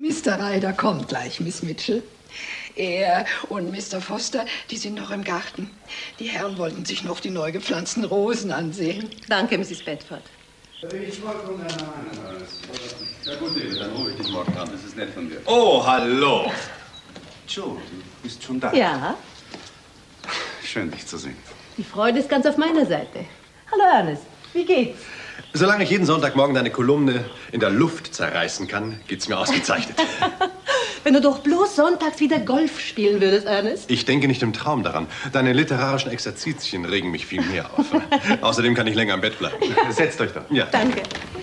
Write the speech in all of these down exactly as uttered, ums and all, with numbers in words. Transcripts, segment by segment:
Mister Ryder kommt gleich, Miss Mitchell. Er und Mister Foster, die sind noch im Garten. Die Herren wollten sich noch die neu gepflanzten Rosen ansehen. Danke, Misses Bedford. Ich wollte nur eine Ja gut, David, dann rufe ich dich morgen an. Das ist nett von dir. Oh, hallo. Joe, du bist schon da. Ja. Schön, dich zu sehen. Die Freude ist ganz auf meiner Seite. Hallo, Ernest. Wie geht's? Solange ich jeden Sonntagmorgen deine Kolumne in der Luft zerreißen kann, geht's mir ausgezeichnet. Wenn du doch bloß sonntags wieder Golf spielen würdest, Ernest. Ich denke nicht im Traum daran. Deine literarischen Exerzitien regen mich viel mehr auf. Außerdem kann ich länger im Bett bleiben. Ja. Setzt euch doch. Ja. Danke.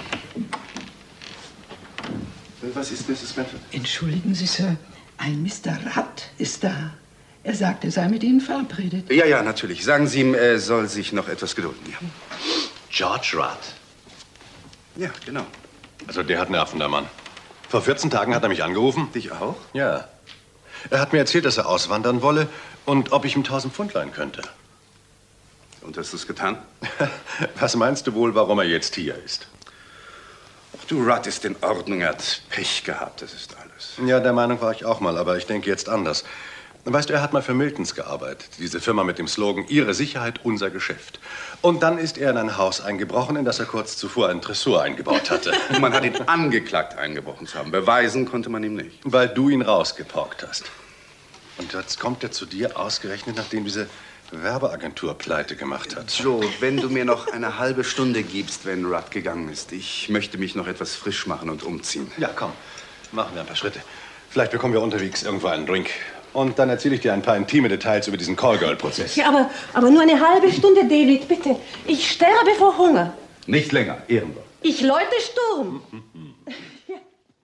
Was ist Misses Bedford? Entschuldigen Sie, Sir. Ein Mister Rudd ist da. Er sagt, er sei mit Ihnen verabredet. Ja, ja, natürlich. Sagen Sie ihm, er soll sich noch etwas gedulden. Ja. George Rudd. Ja, genau. Also der hat Nerven, der Mann. Vor vierzehn Tagen hat er mich angerufen. Dich auch? Ja. Er hat mir erzählt, dass er auswandern wolle und ob ich ihm tausend Pfund leihen könnte. Und hast du es getan? Was meinst du wohl, warum er jetzt hier ist? Du, Rudd ist in Ordnung. Er hat Pech gehabt, das ist alles. Ja, der Meinung war ich auch mal, aber ich denke jetzt anders. Weißt du, er hat mal für Miltons gearbeitet. Diese Firma mit dem Slogan, Ihre Sicherheit, unser Geschäft. Und dann ist er in ein Haus eingebrochen, in das er kurz zuvor einen Tresor eingebaut hatte. Man hat ihn angeklagt, eingebrochen zu haben. Beweisen konnte man ihm nicht. Weil du ihn rausgepaukt hast. Und jetzt kommt er zu dir ausgerechnet, nachdem diese Werbeagentur pleite gemacht hat. Joe, wenn du mir noch eine halbe Stunde gibst, wenn Rudd gegangen ist. Ich möchte mich noch etwas frisch machen und umziehen. Ja, komm. Machen wir ein paar Schritte. Vielleicht bekommen wir unterwegs irgendwo einen Drink. Und dann erzähle ich dir ein paar intime Details über diesen Callgirl-Prozess. Ja, aber, aber nur eine halbe Stunde, David, bitte. Ich sterbe vor Hunger. Nicht länger, ehrenlos. Ich läute Sturm. Ja.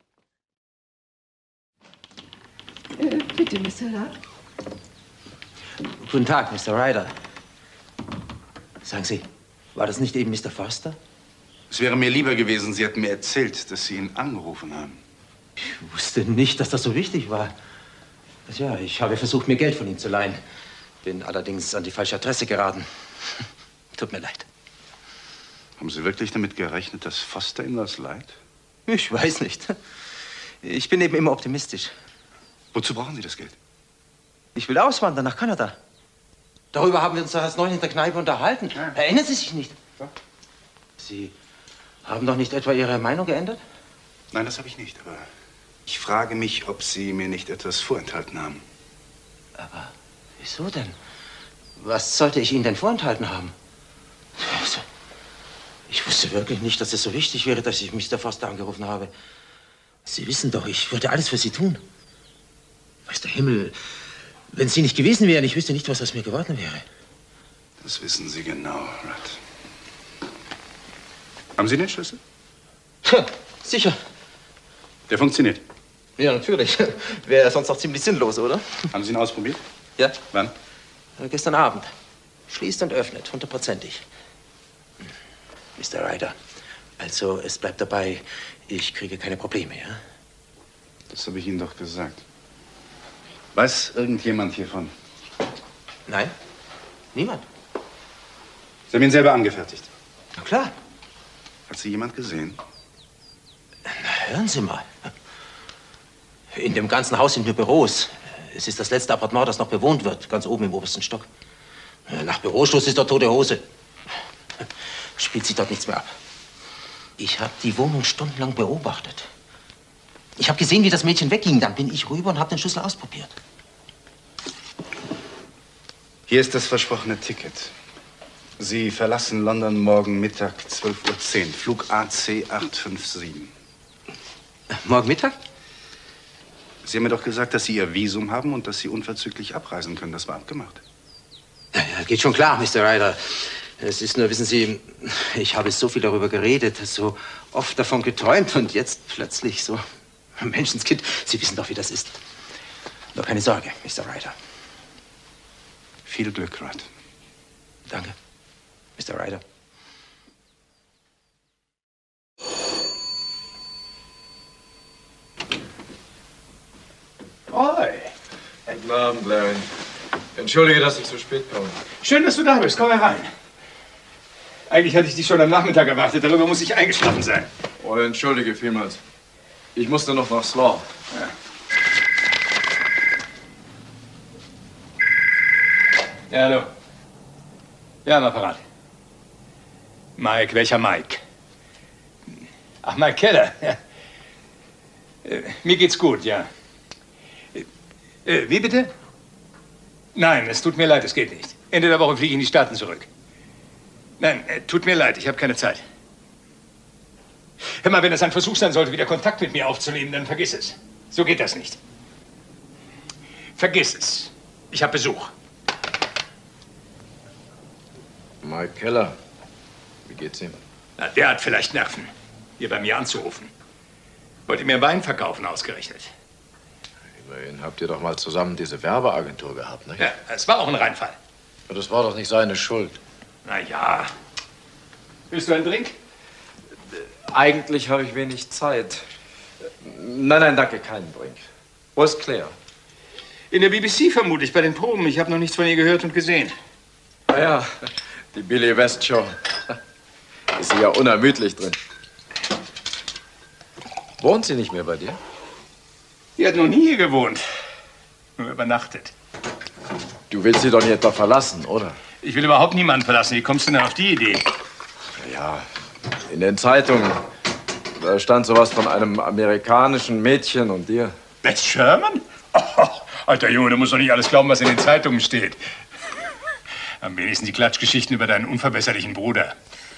Äh, bitte, Mister Rudd. Guten Tag, Mister Ryder. Sagen Sie, war das nicht eben Mister Foster? Es wäre mir lieber gewesen, Sie hätten mir erzählt, dass Sie ihn angerufen haben. Ich wusste nicht, dass das so wichtig war. Ja, ich habe versucht, mir Geld von ihm zu leihen. Bin allerdings an die falsche Adresse geraten. Tut mir leid. Haben Sie wirklich damit gerechnet, dass Foster Ihnen das leiht? Ich weiß nicht. Ich bin eben immer optimistisch. Wozu brauchen Sie das Geld? Ich will auswandern nach Kanada. Darüber haben wir uns doch erst neulich in der Kneipe unterhalten. Ja. Erinnern Sie sich nicht? Ja. Sie haben doch nicht etwa Ihre Meinung geändert? Nein, das habe ich nicht, aber ich frage mich, ob Sie mir nicht etwas vorenthalten haben. Aber wieso denn? Was sollte ich Ihnen denn vorenthalten haben? Ich wusste wirklich nicht, dass es so wichtig wäre, dass ich Mister Foster angerufen habe. Sie wissen doch, ich würde alles für Sie tun. Weiß der Himmel, wenn Sie nicht gewesen wären, ich wüsste nicht, was aus mir geworden wäre. Das wissen Sie genau, Rudd. Haben Sie den Schlüssel? Ja, sicher. Der funktioniert? Ja, natürlich. Wäre sonst auch ziemlich sinnlos, oder? Haben Sie ihn ausprobiert? Ja. Wann? Äh, gestern Abend. Schließt und öffnet, hundertprozentig. Mister Ryder, also es bleibt dabei, ich kriege keine Probleme, ja? Das habe ich Ihnen doch gesagt. Weiß irgendjemand hiervon? Nein, niemand. Sie haben ihn selber angefertigt? Na klar. Hat Sie jemand gesehen? Na, hören Sie mal. In dem ganzen Haus sind nur Büros. Es ist das letzte Appartement, das noch bewohnt wird, ganz oben im obersten Stock. Nach Büroschluss ist dort tote Hose. Spielt sich dort nichts mehr ab. Ich habe die Wohnung stundenlang beobachtet. Ich habe gesehen, wie das Mädchen wegging. Dann bin ich rüber und habe den Schlüssel ausprobiert. Hier ist das versprochene Ticket. Sie verlassen London morgen Mittag zwölf Uhr zehn. Flug A C acht fünf sieben. Morgen Mittag? Sie haben mir doch gesagt, dass Sie Ihr Visum haben und dass Sie unverzüglich abreisen können. Das war abgemacht. Ja, ja, geht schon klar, Mister Ryder. Es ist nur, wissen Sie, ich habe so viel darüber geredet, so oft davon geträumt und jetzt plötzlich so. Menschenskind, Sie wissen doch, wie das ist. Nur keine Sorge, Mister Ryder. Viel Glück, Rudd. Danke, Mister Ryder. Oi. Guten Abend, Larry. Entschuldige, dass ich so spät komme. Schön, dass du da bist. Komm herein. Eigentlich hatte ich dich schon am Nachmittag erwartet. Darüber muss ich eingeschlafen sein. Oh, entschuldige vielmals. Ich musste noch nach Slough. Ja. Ja, hallo. Ja, am Apparat. Mike, welcher Mike? Ach, Mike Keller. Ja. Äh, mir geht's gut, ja. Äh, äh, wie bitte? Nein, es tut mir leid, es geht nicht. Ende der Woche fliege ich in die Staaten zurück. Nein, äh, tut mir leid, ich habe keine Zeit. Hör mal, wenn es ein Versuch sein sollte, wieder Kontakt mit mir aufzunehmen, dann vergiss es. So geht das nicht. Vergiss es. Ich habe Besuch. Mike Keller, wie geht's ihm? Na, der hat vielleicht Nerven, hier bei mir anzurufen. Wollte mir Wein verkaufen, ausgerechnet. Immerhin habt ihr doch mal zusammen diese Werbeagentur gehabt, ne? Ja, es war auch ein Reinfall. Aber das war doch nicht seine Schuld. Na ja. Willst du einen Drink? Eigentlich habe ich wenig Zeit. Nein, nein, danke, keinen Drink. Wo ist Claire? In der B B C vermutlich, bei den Proben. Ich habe noch nichts von ihr gehört und gesehen. Ah ja, die Billy West Show. Ist sie ja unermüdlich drin. Wohnt sie nicht mehr bei dir? Die hat noch nie hier gewohnt. Nur übernachtet. Du willst sie doch nicht etwa verlassen, oder? Ich will überhaupt niemanden verlassen. Wie kommst du denn auf die Idee? Ja, in den Zeitungen. Da stand sowas von einem amerikanischen Mädchen und dir. Beth Sherman? Oh, alter Junge, du musst doch nicht alles glauben, was in den Zeitungen steht. Am wenigsten die Klatschgeschichten über deinen unverbesserlichen Bruder.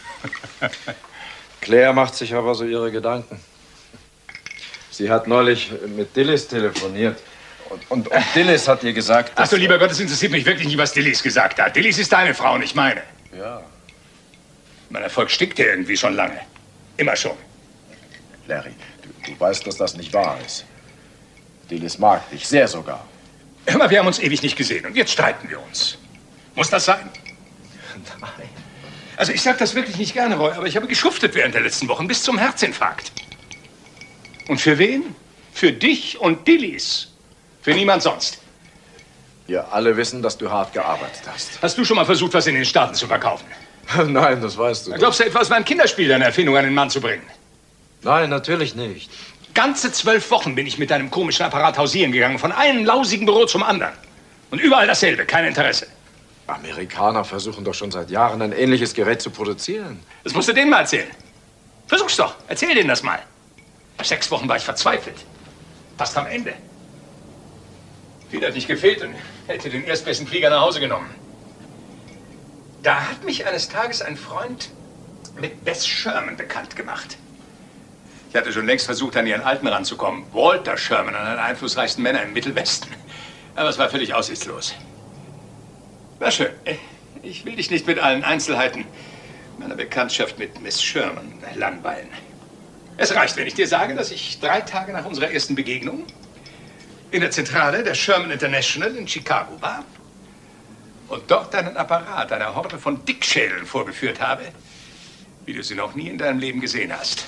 Claire macht sich aber so ihre Gedanken. Sie hat neulich mit Dillis telefoniert. Und, und, und Dillis hat ihr gesagt, dass... Ach so, lieber Gott, es interessiert mich wirklich nicht, was Dillis gesagt hat. Dillis ist deine Frau, nicht meine. Ja. Mein Erfolg stickt dir irgendwie schon lange. Immer schon. Larry, du, du weißt, dass das nicht wahr ist. Dillis mag dich, sehr sogar. Hör mal, wir haben uns ewig nicht gesehen und jetzt streiten wir uns. Muss das sein? Nein. Also ich sag das wirklich nicht gerne, Roy, aber ich habe geschuftet während der letzten Wochen bis zum Herzinfarkt. Und für wen? Für dich und Dillis. Für niemand sonst. Wir alle wissen, dass du hart gearbeitet hast. Hast du schon mal versucht, was in den Staaten zu verkaufen? Nein, das weißt du. Glaubst du etwa, es war ein Kinderspiel, deine Erfindung an den Mann zu bringen? Nein, natürlich nicht. Ganze zwölf Wochen bin ich mit deinem komischen Apparat hausieren gegangen, von einem lausigen Büro zum anderen. Und überall dasselbe, kein Interesse. Amerikaner versuchen doch schon seit Jahren, ein ähnliches Gerät zu produzieren. Das musst du denen mal erzählen. Versuch's doch, erzähl denen das mal. Nach sechs Wochen war ich verzweifelt. Fast am Ende. Viel hat nicht gefehlt und hätte den erstbesten Flieger nach Hause genommen. Da hat mich eines Tages ein Freund mit Beth Sherman bekannt gemacht. Ich hatte schon längst versucht, an ihren Alten ranzukommen. Walter Sherman, einer der einflussreichsten Männer im Mittelwesten. Aber es war völlig aussichtslos. Na schön. Ich will dich nicht mit allen Einzelheiten meiner Bekanntschaft mit Miss Sherman langweilen. Es reicht, wenn ich dir sage, dass ich drei Tage nach unserer ersten Begegnung in der Zentrale der Sherman International in Chicago war und dort einen Apparat einer Horde von Dickschädeln vorgeführt habe, wie du sie noch nie in deinem Leben gesehen hast.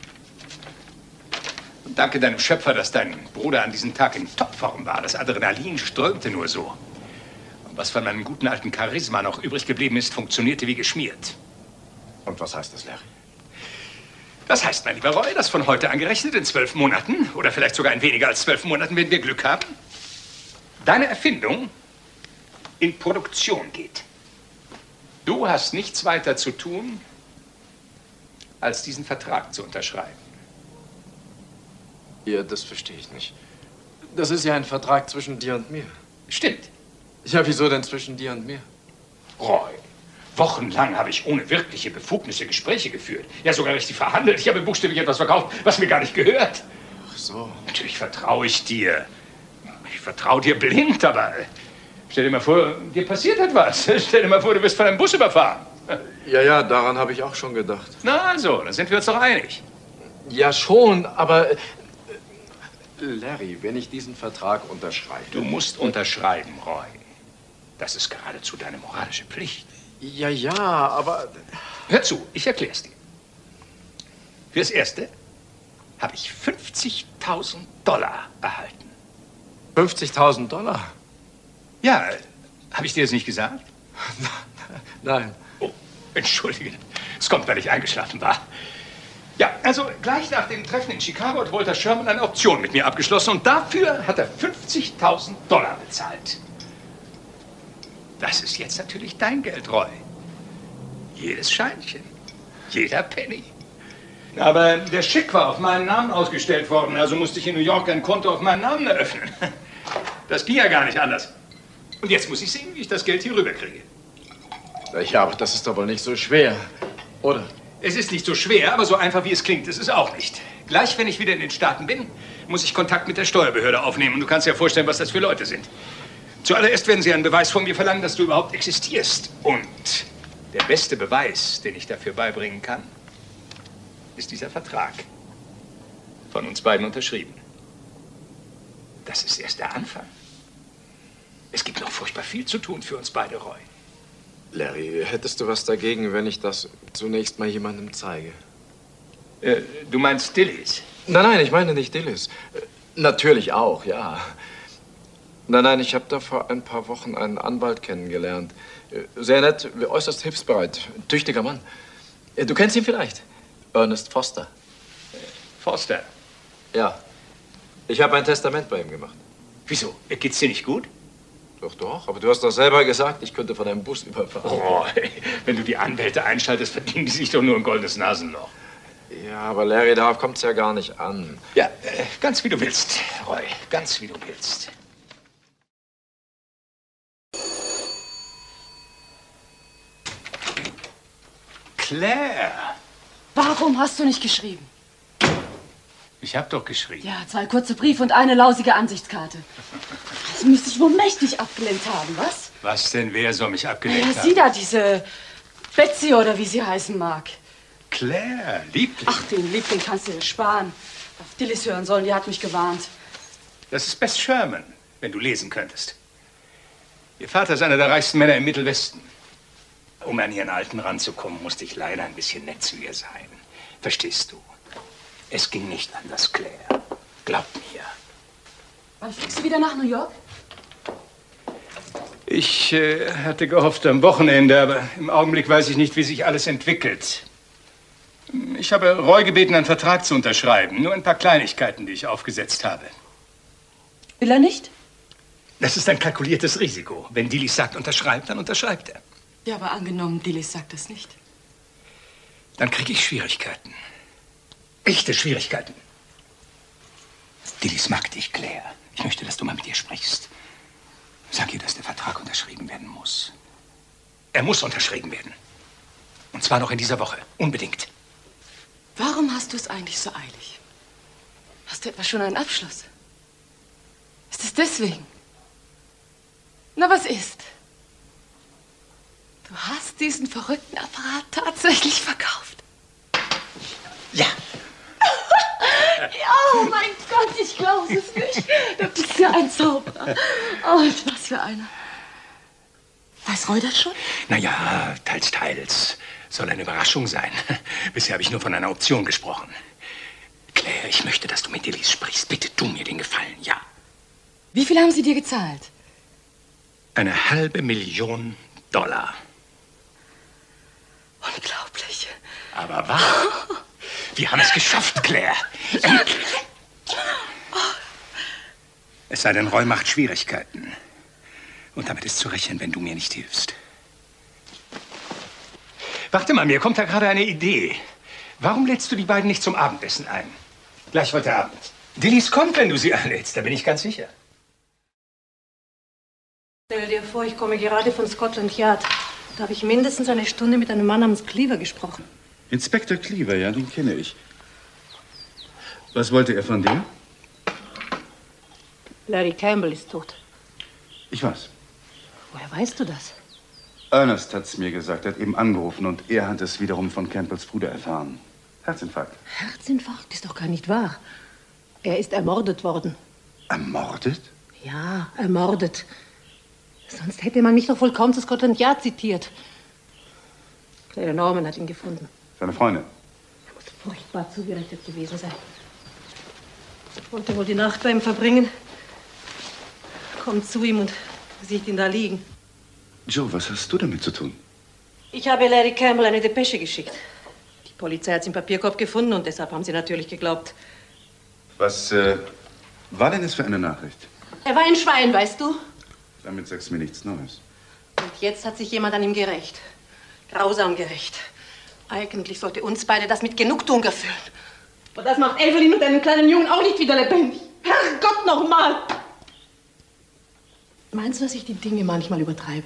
Und danke deinem Schöpfer, dass dein Bruder an diesem Tag in Topform war. Das Adrenalin strömte nur so. Und was von meinem guten alten Charisma noch übrig geblieben ist, funktionierte wie geschmiert. Und was heißt das, Larry? Das heißt, mein lieber Roy, dass von heute angerechnet in zwölf Monaten, oder vielleicht sogar in weniger als zwölf Monaten, wenn wir Glück haben, deine Erfindung in Produktion geht. Du hast nichts weiter zu tun, als diesen Vertrag zu unterschreiben. Ja, das verstehe ich nicht. Das ist ja ein Vertrag zwischen dir und mir. Stimmt. Ja, wieso denn zwischen dir und mir? Roy, wochenlang habe ich ohne wirkliche Befugnisse Gespräche geführt. Ja, sogar richtig verhandelt. Ich habe buchstäblich etwas verkauft, was mir gar nicht gehört. Ach so. Natürlich vertraue ich dir. Ich vertraue dir blind, aber stell dir mal vor, dir passiert etwas. Stell dir mal vor, du wirst von einem Bus überfahren. Ja, ja, daran habe ich auch schon gedacht. Na also, dann sind wir uns doch einig. Ja, schon, aber... Larry, wenn ich diesen Vertrag unterschreibe... Du musst unterschreiben, Roy. Das ist geradezu deine moralische Pflicht. Ja, ja, aber... Hör zu, ich erklär's dir. Fürs Erste habe ich fünfzigtausend Dollar erhalten. fünfzigtausend Dollar? Ja, habe ich dir das nicht gesagt? Nein. Oh, entschuldige. Es kommt, weil ich eingeschlafen war. Ja, also gleich nach dem Treffen in Chicago hat Walter Sherman eine Option mit mir abgeschlossen und dafür hat er fünfzigtausend Dollar bezahlt. Das ist jetzt natürlich dein Geld, Roy. Jedes Scheinchen, jeder Penny. Aber der Scheck war auf meinen Namen ausgestellt worden, also musste ich in New York ein Konto auf meinen Namen eröffnen. Das ging ja gar nicht anders. Und jetzt muss ich sehen, wie ich das Geld hier rüberkriege. Ja, aber das ist doch wohl nicht so schwer, oder? Es ist nicht so schwer, aber so einfach, wie es klingt, ist es auch nicht. Gleich, wenn ich wieder in den Staaten bin, muss ich Kontakt mit der Steuerbehörde aufnehmen. Und du kannst dir vorstellen, was das für Leute sind. Zuallererst werden sie einen Beweis von mir verlangen, dass du überhaupt existierst. Und der beste Beweis, den ich dafür beibringen kann, ist dieser Vertrag. Von uns beiden unterschrieben. Das ist erst der Anfang. Es gibt noch furchtbar viel zu tun für uns beide, Roy. Larry, hättest du was dagegen, wenn ich das zunächst mal jemandem zeige? Äh, du meinst Dillis? Nein, nein, ich meine nicht Dillis. Äh, natürlich auch, ja. Nein, nein, ich habe da vor ein paar Wochen einen Anwalt kennengelernt. Äh, sehr nett, äußerst hilfsbereit, tüchtiger Mann. Äh, du kennst ihn vielleicht? Ernest Foster. Foster? Ja. Ich habe ein Testament bei ihm gemacht. Wieso? Geht's dir nicht gut? Doch, doch. Aber du hast doch selber gesagt, ich könnte von einem Bus überfahren. Oh, wenn du die Anwälte einschaltest, verdienen die sich doch nur ein goldenes Nasenloch. Ja, aber Larry, darauf kommt's ja gar nicht an. Ja, äh, ganz wie du willst, Roy. Ganz wie du willst. Claire! Warum hast du nicht geschrieben? Ich hab doch geschrieben. Ja, zwei kurze Briefe und eine lausige Ansichtskarte. Das müsste ich wohl mächtig abgelenkt haben, was? Was denn? Wer soll mich abgelenkt Ja, haben? sie da, diese Betsy oder wie sie heißen mag. Claire, Liebling. Ach, den Liebling kannst du dir sparen. Auf Dillis hören sollen, die hat mich gewarnt. Das ist Bess Sherman, wenn du lesen könntest. Ihr Vater ist einer der reichsten Männer im Mittelwesten. Um an ihren Alten ranzukommen, musste ich leider ein bisschen nett zu ihr sein. Verstehst du? Es ging nicht anders, Claire. Glaub mir. Wann fliegst du wieder nach New York? Ich äh, hatte gehofft am Wochenende, aber im Augenblick weiß ich nicht, wie sich alles entwickelt. Ich habe Roy gebeten, einen Vertrag zu unterschreiben. Nur ein paar Kleinigkeiten, die ich aufgesetzt habe. Will er nicht? Das ist ein kalkuliertes Risiko. Wenn Dillis sagt, unterschreibt, dann unterschreibt er. Ja, aber angenommen, Dillis sagt das nicht. Dann kriege ich Schwierigkeiten. Echte Schwierigkeiten. Dillis mag dich, Claire. Ich möchte, dass du mal mit ihr sprichst. Sag ihr, dass der Vertrag unterschrieben werden muss. Er muss unterschrieben werden. Und zwar noch in dieser Woche. Unbedingt. Warum hast du es eigentlich so eilig? Hast du etwa schon einen Abschluss? Ist es deswegen? Na, was ist? Du hast diesen verrückten Apparat tatsächlich verkauft. Ja. Ja, oh mein Gott, ich glaube es nicht. Du bist ja ein Zauberer. Oh, was für einer. Weiß Roy das schon? Naja, teils, teils. Soll eine Überraschung sein. Bisher habe ich nur von einer Option gesprochen. Claire, ich möchte, dass du mit Dillis sprichst. Bitte tu mir den Gefallen, ja. Wie viel haben sie dir gezahlt? Eine halbe Million Dollar. Unglaublich. Aber wahr. Wir haben es geschafft, Claire. Endlich. Es sei denn, Roy macht Schwierigkeiten. Und damit ist zu rechnen, wenn du mir nicht hilfst. Warte mal, mir kommt da gerade eine Idee. Warum lädst du die beiden nicht zum Abendessen ein? Gleich heute Abend. Dillis kommt, wenn du sie einlädst, da bin ich ganz sicher. Stell dir vor, ich komme gerade von Scotland Yard. Da habe ich mindestens eine Stunde mit einem Mann namens Cleaver gesprochen. Inspektor Cleaver, ja, den kenne ich. Was wollte er von dir? Larry Campbell ist tot. Ich weiß. Woher weißt du das? Ernest hat's mir gesagt, er hat eben angerufen und er hat es wiederum von Campbells Bruder erfahren. Herzinfarkt. Herzinfarkt ist doch gar nicht wahr. Er ist ermordet worden. Ermordet? Ja, ermordet. Sonst hätte man mich doch wohl kaum zu Scotland Yard zitiert. Claire Norman hat ihn gefunden. Seine Freundin. Er muss furchtbar zugerichtet gewesen sein. Ich wollte wohl die Nacht bei ihm verbringen. Kommt zu ihm und sieht ihn da liegen. Joe, was hast du damit zu tun? Ich habe Larry Campbell eine Depesche geschickt. Die Polizei hat es im Papierkorb gefunden und deshalb haben sie natürlich geglaubt. Was äh, war denn das für eine Nachricht? Er war ein Schwein, weißt du? Damit sagst du mir nichts Neues. Und jetzt hat sich jemand an ihm gerächt. Grausam gerecht. Eigentlich sollte uns beide das mit Genugtuung erfüllen. Aber das macht Evelyn und einen kleinen Jungen auch nicht wieder lebendig. Herrgott, noch mal! Meinst du, dass ich die Dinge manchmal übertreibe?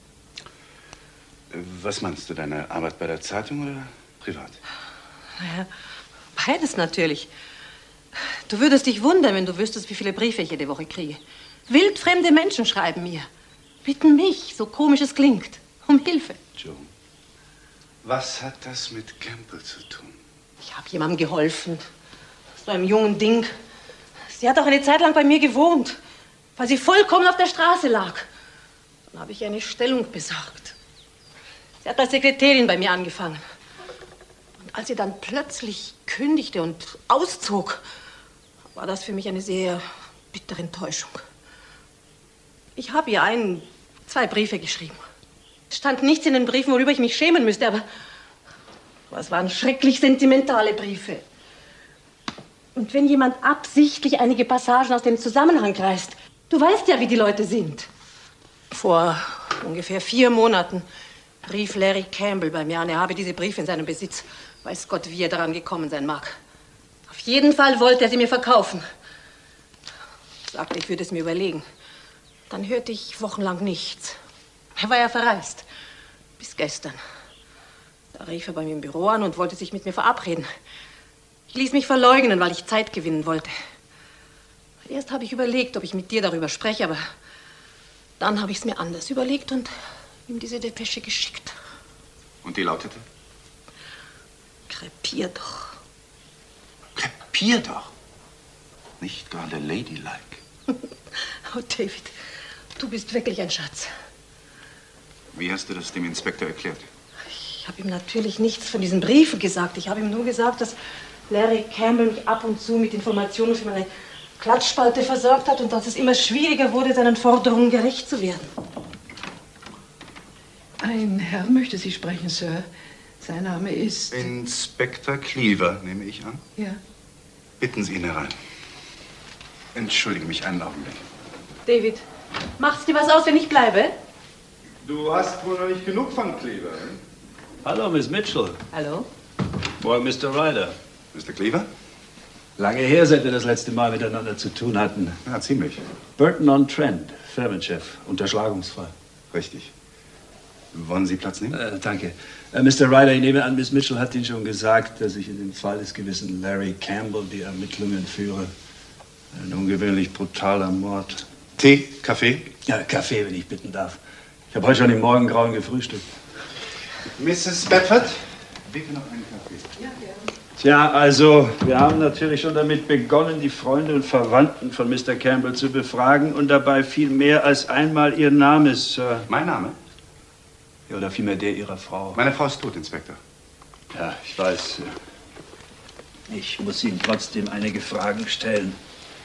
Was meinst du, deine Arbeit bei der Zeitung oder privat? Naja, beides natürlich. Du würdest dich wundern, wenn du wüsstest, wie viele Briefe ich jede Woche kriege. Wildfremde Menschen schreiben mir. Bitten mich, so komisch es klingt, um Hilfe. Joe, was hat das mit Campbell zu tun? Ich habe jemandem geholfen. So einem jungen Ding. Sie hat auch eine Zeit lang bei mir gewohnt, weil sie vollkommen auf der Straße lag. Dann habe ich ihr eine Stellung besorgt. Sie hat als Sekretärin bei mir angefangen. Und als sie dann plötzlich kündigte und auszog, war das für mich eine sehr bittere Enttäuschung. Ich habe ihr ein, zwei Briefe geschrieben. Es stand nichts in den Briefen, worüber ich mich schämen müsste, aber, aber es waren schrecklich sentimentale Briefe. Und wenn jemand absichtlich einige Passagen aus dem Zusammenhang reißt, du weißt ja, wie die Leute sind. Vor ungefähr vier Monaten rief Larry Campbell bei mir an, er habe diese Briefe in seinem Besitz. Weiß Gott, wie er daran gekommen sein mag. Auf jeden Fall wollte er sie mir verkaufen. Ich sagte, ich würde es mir überlegen. Dann hörte ich wochenlang nichts. Er war ja verreist. Bis gestern. Da rief er bei mir im Büro an und wollte sich mit mir verabreden. Ich ließ mich verleugnen, weil ich Zeit gewinnen wollte. Erst habe ich überlegt, ob ich mit dir darüber spreche, aber dann habe ich es mir anders überlegt und ihm diese Depesche geschickt. Und die lautete? Krepier doch. Krepier doch. Nicht gerade ladylike. Oh, David, du bist wirklich ein Schatz. Wie hast du das dem Inspektor erklärt? Ich habe ihm natürlich nichts von diesen Briefen gesagt. Ich habe ihm nur gesagt, dass Larry Campbell mich ab und zu mit Informationen für meine Klatschspalte versorgt hat und dass es immer schwieriger wurde, seinen Forderungen gerecht zu werden. Ein Herr möchte Sie sprechen, Sir. Sein Name ist... Inspektor Cleaver, nehme ich an. Ja. Bitten Sie ihn herein. Entschuldige mich einen Augenblick. David, macht's dir was aus, wenn ich bleibe? Du hast wohl noch nicht genug von Cleaver, hm? Hallo, Miss Mitchell. Hallo? Morgen, Mister Ryder. Mister Cleaver? Lange her, seit wir das letzte Mal miteinander zu tun hatten. Ja, ziemlich. Burton-on-Trent, Firmenchef, Unterschlagungsfall. Richtig. Wollen Sie Platz nehmen? Äh, danke. Äh, Mister Ryder, ich nehme an, Miss Mitchell hat Ihnen schon gesagt, dass ich in dem Fall des gewissen Larry Campbell die Ermittlungen führe. Ein ungewöhnlich brutaler Mord. Tee, Kaffee? Ja, Kaffee, wenn ich bitten darf. Ich habe heute schon im Morgengrauen gefrühstückt. Misses Bedford, bitte noch einen Kaffee. Ja, gerne. Tja, also, wir haben natürlich schon damit begonnen, die Freunde und Verwandten von Mister Campbell zu befragen und dabei fiel mehr als einmal Ihr Name, Sir. Mein Name? Ja, oder vielmehr der Ihrer Frau. Meine Frau ist tot, Inspektor. Ja, ich weiß. Ich muss Ihnen trotzdem einige Fragen stellen.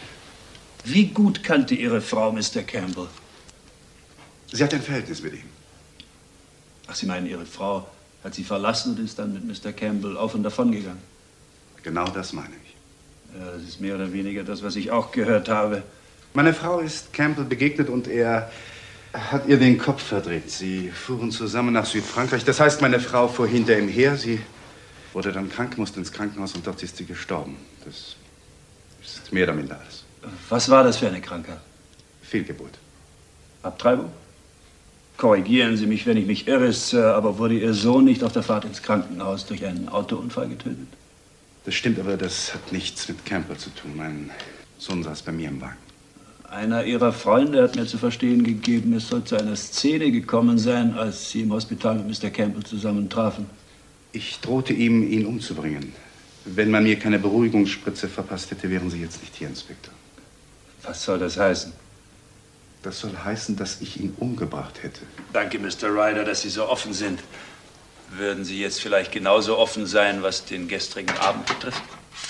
Wie gut kannte Ihre Frau Mister Campbell? Sie hat ein Verhältnis mit ihm. Ach, Sie meinen, Ihre Frau hat Sie verlassen und ist dann mit Mister Campbell auf und davon gegangen? Genau das meine ich. Ja, das ist mehr oder weniger das, was ich auch gehört habe. Meine Frau ist Campbell begegnet und er hat ihr den Kopf verdreht. Sie fuhren zusammen nach Südfrankreich. Das heißt, meine Frau fuhr hinter ihm her. Sie wurde dann krank, musste ins Krankenhaus und dort ist sie gestorben. Das ist mehr oder minder alles. Was war das für eine Krankheit? Fehlgeburt. Abtreibung? Korrigieren Sie mich, wenn ich mich irre, Sir, aber wurde Ihr Sohn nicht auf der Fahrt ins Krankenhaus durch einen Autounfall getötet? Das stimmt, aber das hat nichts mit Campbell zu tun. Mein Sohn saß bei mir im Wagen. Einer Ihrer Freunde hat mir zu verstehen gegeben, es soll zu einer Szene gekommen sein, als Sie im Hospital mit Mister Campbell zusammentrafen. Ich drohte ihm, ihn umzubringen. Wenn man mir keine Beruhigungsspritze verpasst hätte, wären Sie jetzt nicht hier, Inspektor. Was soll das heißen? Das soll heißen, dass ich ihn umgebracht hätte. Danke, Mister Ryder, dass Sie so offen sind. Würden Sie jetzt vielleicht genauso offen sein, was den gestrigen Abend betrifft?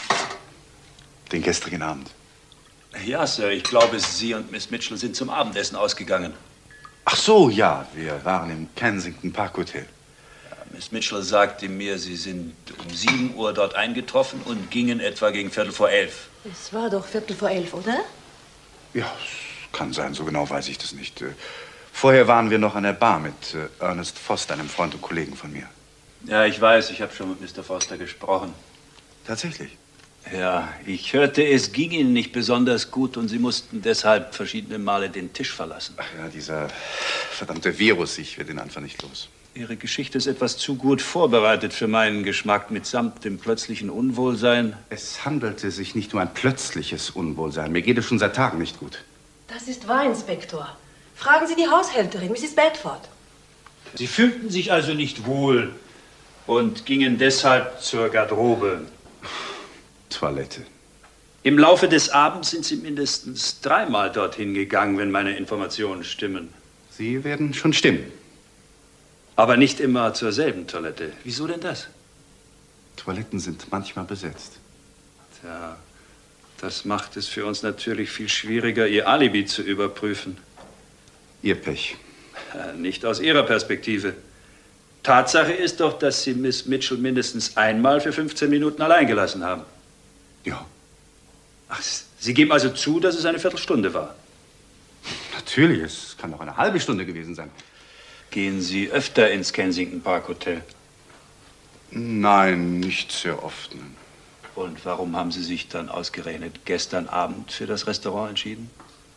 Den gestrigen Abend? Ja, Sir, ich glaube, Sie und Miss Mitchell sind zum Abendessen ausgegangen. Ach so, ja, wir waren im Kensington Park Hotel. Ja, Miss Mitchell sagte mir, Sie sind um sieben Uhr dort eingetroffen und gingen etwa gegen Viertel vor elf. Es war doch Viertel vor elf, oder? Ja, es kann sein, so genau weiß ich das nicht. Äh, Vorher waren wir noch an der Bar mit äh, Ernest Foster, einem Freund und Kollegen von mir. Ja, ich weiß, ich habe schon mit Mister Foster gesprochen. Tatsächlich? Ja, ich hörte, es ging Ihnen nicht besonders gut und Sie mussten deshalb verschiedene Male den Tisch verlassen. Ach ja, dieser verdammte Virus, ich werde ihn einfach nicht los. Ihre Geschichte ist etwas zu gut vorbereitet für meinen Geschmack, mitsamt dem plötzlichen Unwohlsein. Es handelte sich nicht um ein plötzliches Unwohlsein. Mir geht es schon seit Tagen nicht gut. Das ist wahr, Inspektor. Fragen Sie die Haushälterin, Missis Bedford. Sie fühlten sich also nicht wohl und gingen deshalb zur Garderobe. Toilette. Im Laufe des Abends sind Sie mindestens dreimal dorthin gegangen, wenn meine Informationen stimmen. Sie werden schon stimmen. Aber nicht immer zur selben Toilette. Wieso denn das? Toiletten sind manchmal besetzt. Tja, das macht es für uns natürlich viel schwieriger, Ihr Alibi zu überprüfen. Ihr Pech. Nicht aus Ihrer Perspektive. Tatsache ist doch, dass Sie Miss Mitchell mindestens einmal für fünfzehn Minuten allein gelassen haben. Ja. Ach, Sie geben also zu, dass es eine Viertelstunde war? Natürlich, es kann auch eine halbe Stunde gewesen sein. Gehen Sie öfter ins Kensington Park Hotel? Nein, nicht sehr oft. Und warum haben Sie sich dann ausgerechnet gestern Abend für das Restaurant entschieden?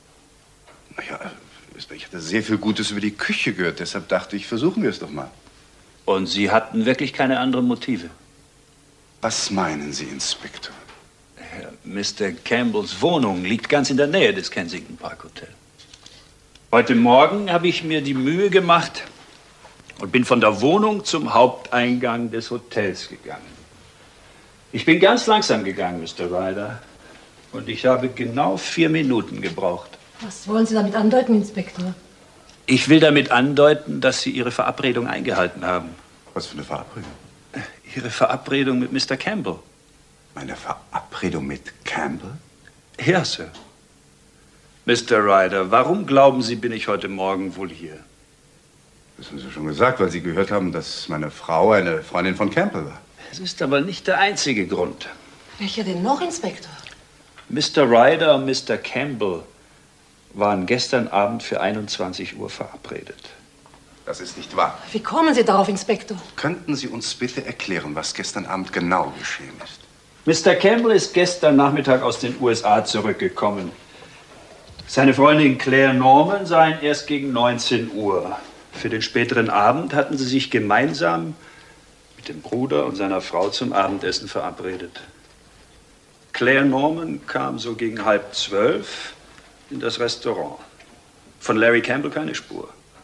Naja, ich hatte sehr viel Gutes über die Küche gehört, deshalb dachte ich, versuchen wir es doch mal. Und Sie hatten wirklich keine anderen Motive? Was meinen Sie, Inspektor? Herr Mister Campbells Wohnung liegt ganz in der Nähe des Kensington Park Hotel. Heute Morgen habe ich mir die Mühe gemacht und bin von der Wohnung zum Haupteingang des Hotels gegangen. Ich bin ganz langsam gegangen, Mister Ryder, und ich habe genau vier Minuten gebraucht. Was wollen Sie damit andeuten, Inspektor? Ich will damit andeuten, dass Sie Ihre Verabredung eingehalten haben. Was für eine Verabredung? Ihre Verabredung mit Mister Campbell. Meine Verabredung mit Campbell? Ja, Sir. Mister Ryder, warum glauben Sie, bin ich heute Morgen wohl hier? Das haben Sie schon gesagt, weil Sie gehört haben, dass meine Frau eine Freundin von Campbell war. Es ist aber nicht der einzige Grund. Welcher denn noch, Inspektor? Mister Ryder und Mister Campbell waren gestern Abend für einundzwanzig Uhr verabredet. Das ist nicht wahr. Wie kommen Sie darauf, Inspektor? Könnten Sie uns bitte erklären, was gestern Abend genau geschehen ist? Mister Campbell ist gestern Nachmittag aus den U S A zurückgekommen. Seine Freundin Claire Norman sah ihn erst gegen neunzehn Uhr. Für den späteren Abend hatten sie sich gemeinsam mit dem Bruder und seiner Frau zum Abendessen verabredet. Claire Norman kam so gegen halb zwölf in das Restaurant. Von Larry Campbell keine Spur.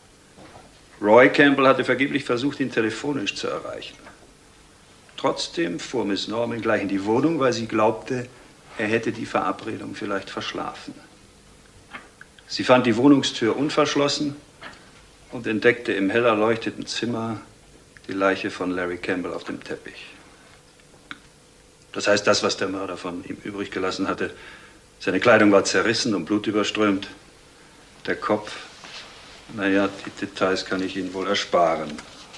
Roy Campbell hatte vergeblich versucht, ihn telefonisch zu erreichen. Trotzdem fuhr Miss Norman gleich in die Wohnung, weil sie glaubte, er hätte die Verabredung vielleicht verschlafen. Sie fand die Wohnungstür unverschlossen und entdeckte im hell erleuchteten Zimmer die Leiche von Larry Campbell auf dem Teppich. Das heißt, das, was der Mörder von ihm übrig gelassen hatte. Seine Kleidung war zerrissen und blutüberströmt. Der Kopf, naja, die Details kann ich Ihnen wohl ersparen.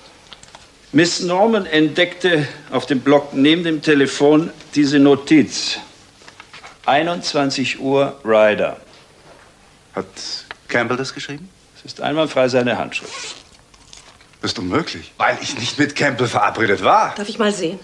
Miss Norman entdeckte auf dem Block neben dem Telefon diese Notiz. einundzwanzig Uhr, Ryder. Hat Campbell das geschrieben? Es ist einwandfrei seine Handschrift. Das ist unmöglich, weil ich nicht mit Campbell verabredet war. Darf ich mal sehen?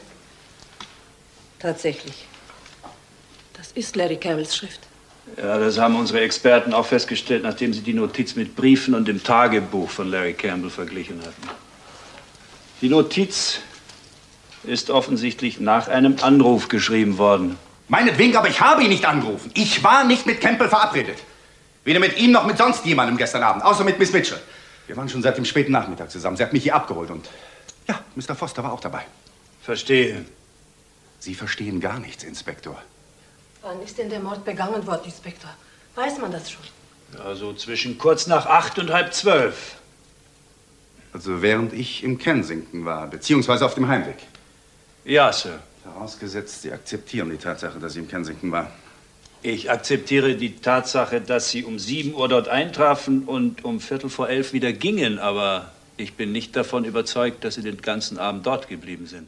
Tatsächlich. Das ist Larry Campbells Schrift. Ja, das haben unsere Experten auch festgestellt, nachdem sie die Notiz mit Briefen und dem Tagebuch von Larry Campbell verglichen hatten. Die Notiz ist offensichtlich nach einem Anruf geschrieben worden. Meinetwegen, aber ich habe ihn nicht angerufen. Ich war nicht mit Campbell verabredet. Weder mit ihm noch mit sonst jemandem gestern Abend, außer mit Miss Mitchell. Wir waren schon seit dem späten Nachmittag zusammen. Sie hat mich hier abgeholt und ja, Mister Foster war auch dabei. Verstehe. Sie verstehen gar nichts, Inspektor. Wann ist denn der Mord begangen worden, Inspektor? Weiß man das schon? Ja, so zwischen kurz nach acht und halb zwölf. Also während ich im Kensington war, beziehungsweise auf dem Heimweg. Ja, Sir. Vorausgesetzt, Sie akzeptieren die Tatsache, dass Sie im Kensington war. Ich akzeptiere die Tatsache, dass Sie um sieben Uhr dort eintrafen und um Viertel vor elf wieder gingen, aber Ich bin nicht davon überzeugt, dass Sie den ganzen Abend dort geblieben sind.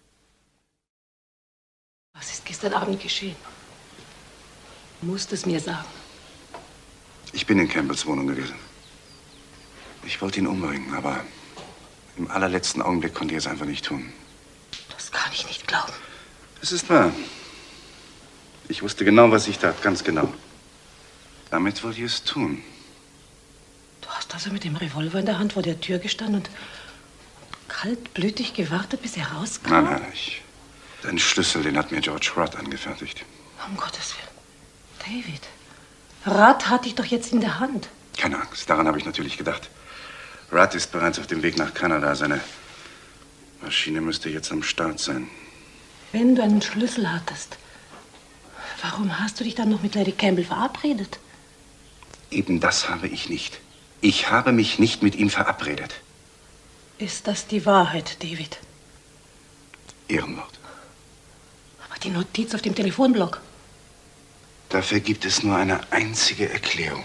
Was ist gestern Abend geschehen? Du musst es mir sagen. Ich bin in Campbells Wohnung gewesen. Ich wollte ihn umbringen, aber im allerletzten Augenblick konnte ich es einfach nicht tun. Das kann ich nicht glauben. Es ist wahr. Ich wusste genau, was ich tat, ganz genau. Damit wollte ich es tun. Du hast also mit dem Revolver in der Hand vor der Tür gestanden und kaltblütig gewartet, bis er rauskam? Nein, nein, ich... Den Schlüssel, den hat mir George Rudd angefertigt. Um Gottes Willen. David, Rudd hat dich doch jetzt in der Hand. Keine Angst, daran habe ich natürlich gedacht. Rudd ist bereits auf dem Weg nach Kanada. Seine Maschine müsste jetzt am Start sein. Wenn du einen Schlüssel hattest, warum hast du dich dann noch mit Lady Campbell verabredet? Eben das habe ich nicht. Ich habe mich nicht mit ihm verabredet. Ist das die Wahrheit, David? Ehrenwort. Aber die Notiz auf dem Telefonblock. Dafür gibt es nur eine einzige Erklärung.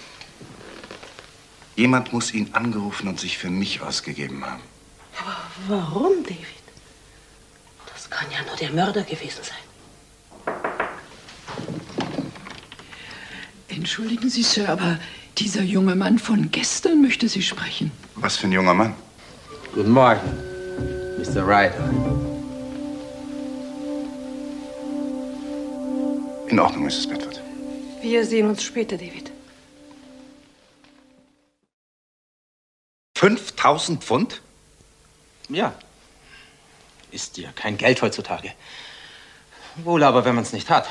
Jemand muss ihn angerufen und sich für mich ausgegeben haben. Aber warum, David? Das kann ja nur der Mörder gewesen sein. Entschuldigen Sie, Sir, aber dieser junge Mann von gestern möchte Sie sprechen. Was für ein junger Mann? Guten Morgen, Mister Ryder. In Ordnung, Misses Bedford. Wir sehen uns später, David. fünftausend Pfund? Ja. Ist ja kein Geld heutzutage. Wohl aber, wenn man es nicht hat.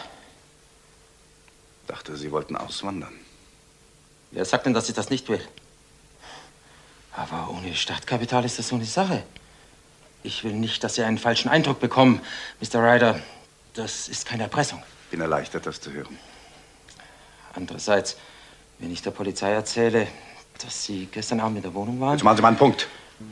Dachte, Sie wollten auswandern. Wer sagt denn, dass ich das nicht will? Aber ohne Startkapital ist das so eine Sache. Ich will nicht, dass Sie einen falschen Eindruck bekommen, Mister Ryder. Das ist keine Erpressung. Bin erleichtert, das zu hören. Andererseits, wenn ich der Polizei erzähle, dass Sie gestern Abend in der Wohnung waren... Jetzt machen Sie mal einen Punkt.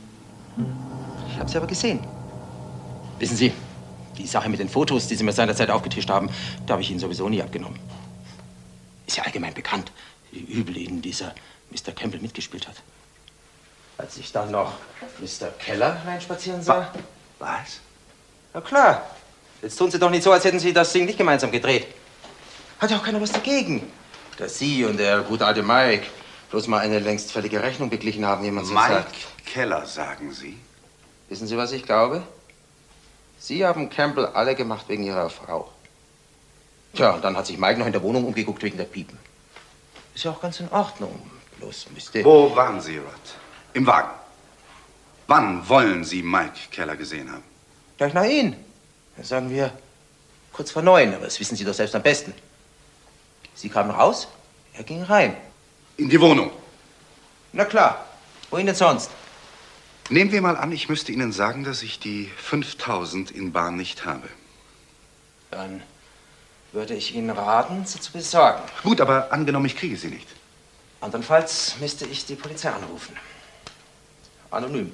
Ich habe Sie aber gesehen. Wissen Sie, die Sache mit den Fotos, die Sie mir seinerzeit aufgetischt haben, da habe ich Ihnen sowieso nie abgenommen. Ist ja allgemein bekannt, wie übel Ihnen dieser Mister Campbell mitgespielt hat. Als ich dann noch Mister Keller reinspazieren sah... Was? Na klar. Jetzt tun Sie doch nicht so, als hätten Sie das Ding nicht gemeinsam gedreht. Hat ja auch keiner was dagegen, dass Sie und der gute alte Mike bloß mal eine längst fällige Rechnung beglichen haben, wie man so Mike sagt. Keller, sagen Sie? Wissen Sie, was ich glaube? Sie haben Campbell alle gemacht wegen Ihrer Frau. Tja, und dann hat sich Mike noch in der Wohnung umgeguckt wegen der Piepen. Ist ja auch ganz in Ordnung. Bloß müsste... Wo waren Sie, Rudd? Im Wagen. Wann wollen Sie Mike Keller gesehen haben? Gleich nach Ihnen. Dann sagen wir kurz vor neun, aber das wissen Sie doch selbst am besten. Sie kamen raus, er ging rein. In die Wohnung? Na klar. Wohin denn sonst? Nehmen wir mal an, ich müsste Ihnen sagen, dass ich die fünftausend in bar nicht habe. Dann würde ich Ihnen raten, sie zu besorgen. Gut, aber angenommen, ich kriege sie nicht. Andernfalls müsste ich die Polizei anrufen. Anonym.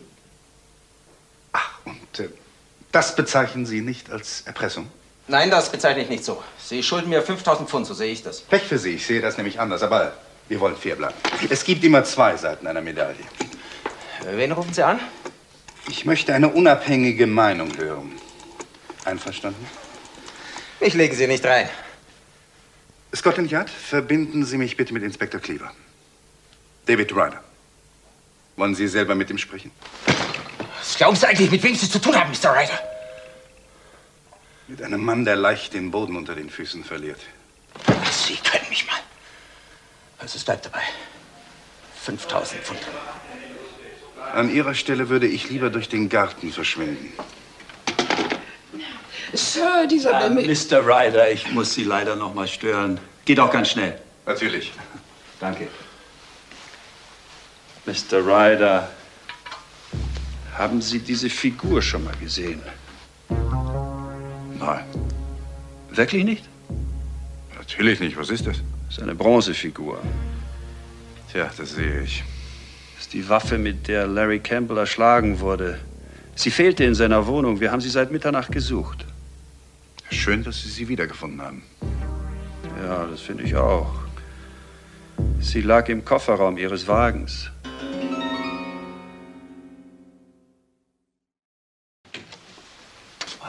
Ach, und äh, das bezeichnen Sie nicht als Erpressung? Nein, das bezeichne ich nicht so. Sie schulden mir fünftausend Pfund, so sehe ich das. Pech für Sie, ich sehe das nämlich anders, aber wir wollen fair bleiben. Es gibt immer zwei Seiten einer Medaille. Wen rufen Sie an? Ich möchte eine unabhängige Meinung hören. Einverstanden? Mich legen Sie nicht rein. Scotland Yard, verbinden Sie mich bitte mit Inspektor Cleaver. David Ryder. Wollen Sie selber mit ihm sprechen? Was glauben Sie eigentlich, mit wem Sie es zu tun haben, Mister Ryder? Mit einem Mann, der leicht den Boden unter den Füßen verliert. Sie können mich mal. Also es bleibt dabei. fünftausend Pfund. An Ihrer Stelle würde ich lieber durch den Garten verschwinden. Sir, dieser... Äh, Mister Ryder, ich muss Sie leider noch mal stören. Geht auch ganz schnell. Natürlich. Danke. Mister Ryder, haben Sie diese Figur schon mal gesehen? Nein. Wirklich nicht? Natürlich nicht. Was ist das? Das ist eine Bronzefigur. Tja, das sehe ich. Das ist die Waffe, mit der Larry Campbell erschlagen wurde. Sie fehlte in seiner Wohnung. Wir haben sie seit Mitternacht gesucht. Schön, dass Sie sie wiedergefunden haben. Ja, das finde ich auch. Sie lag im Kofferraum Ihres Wagens.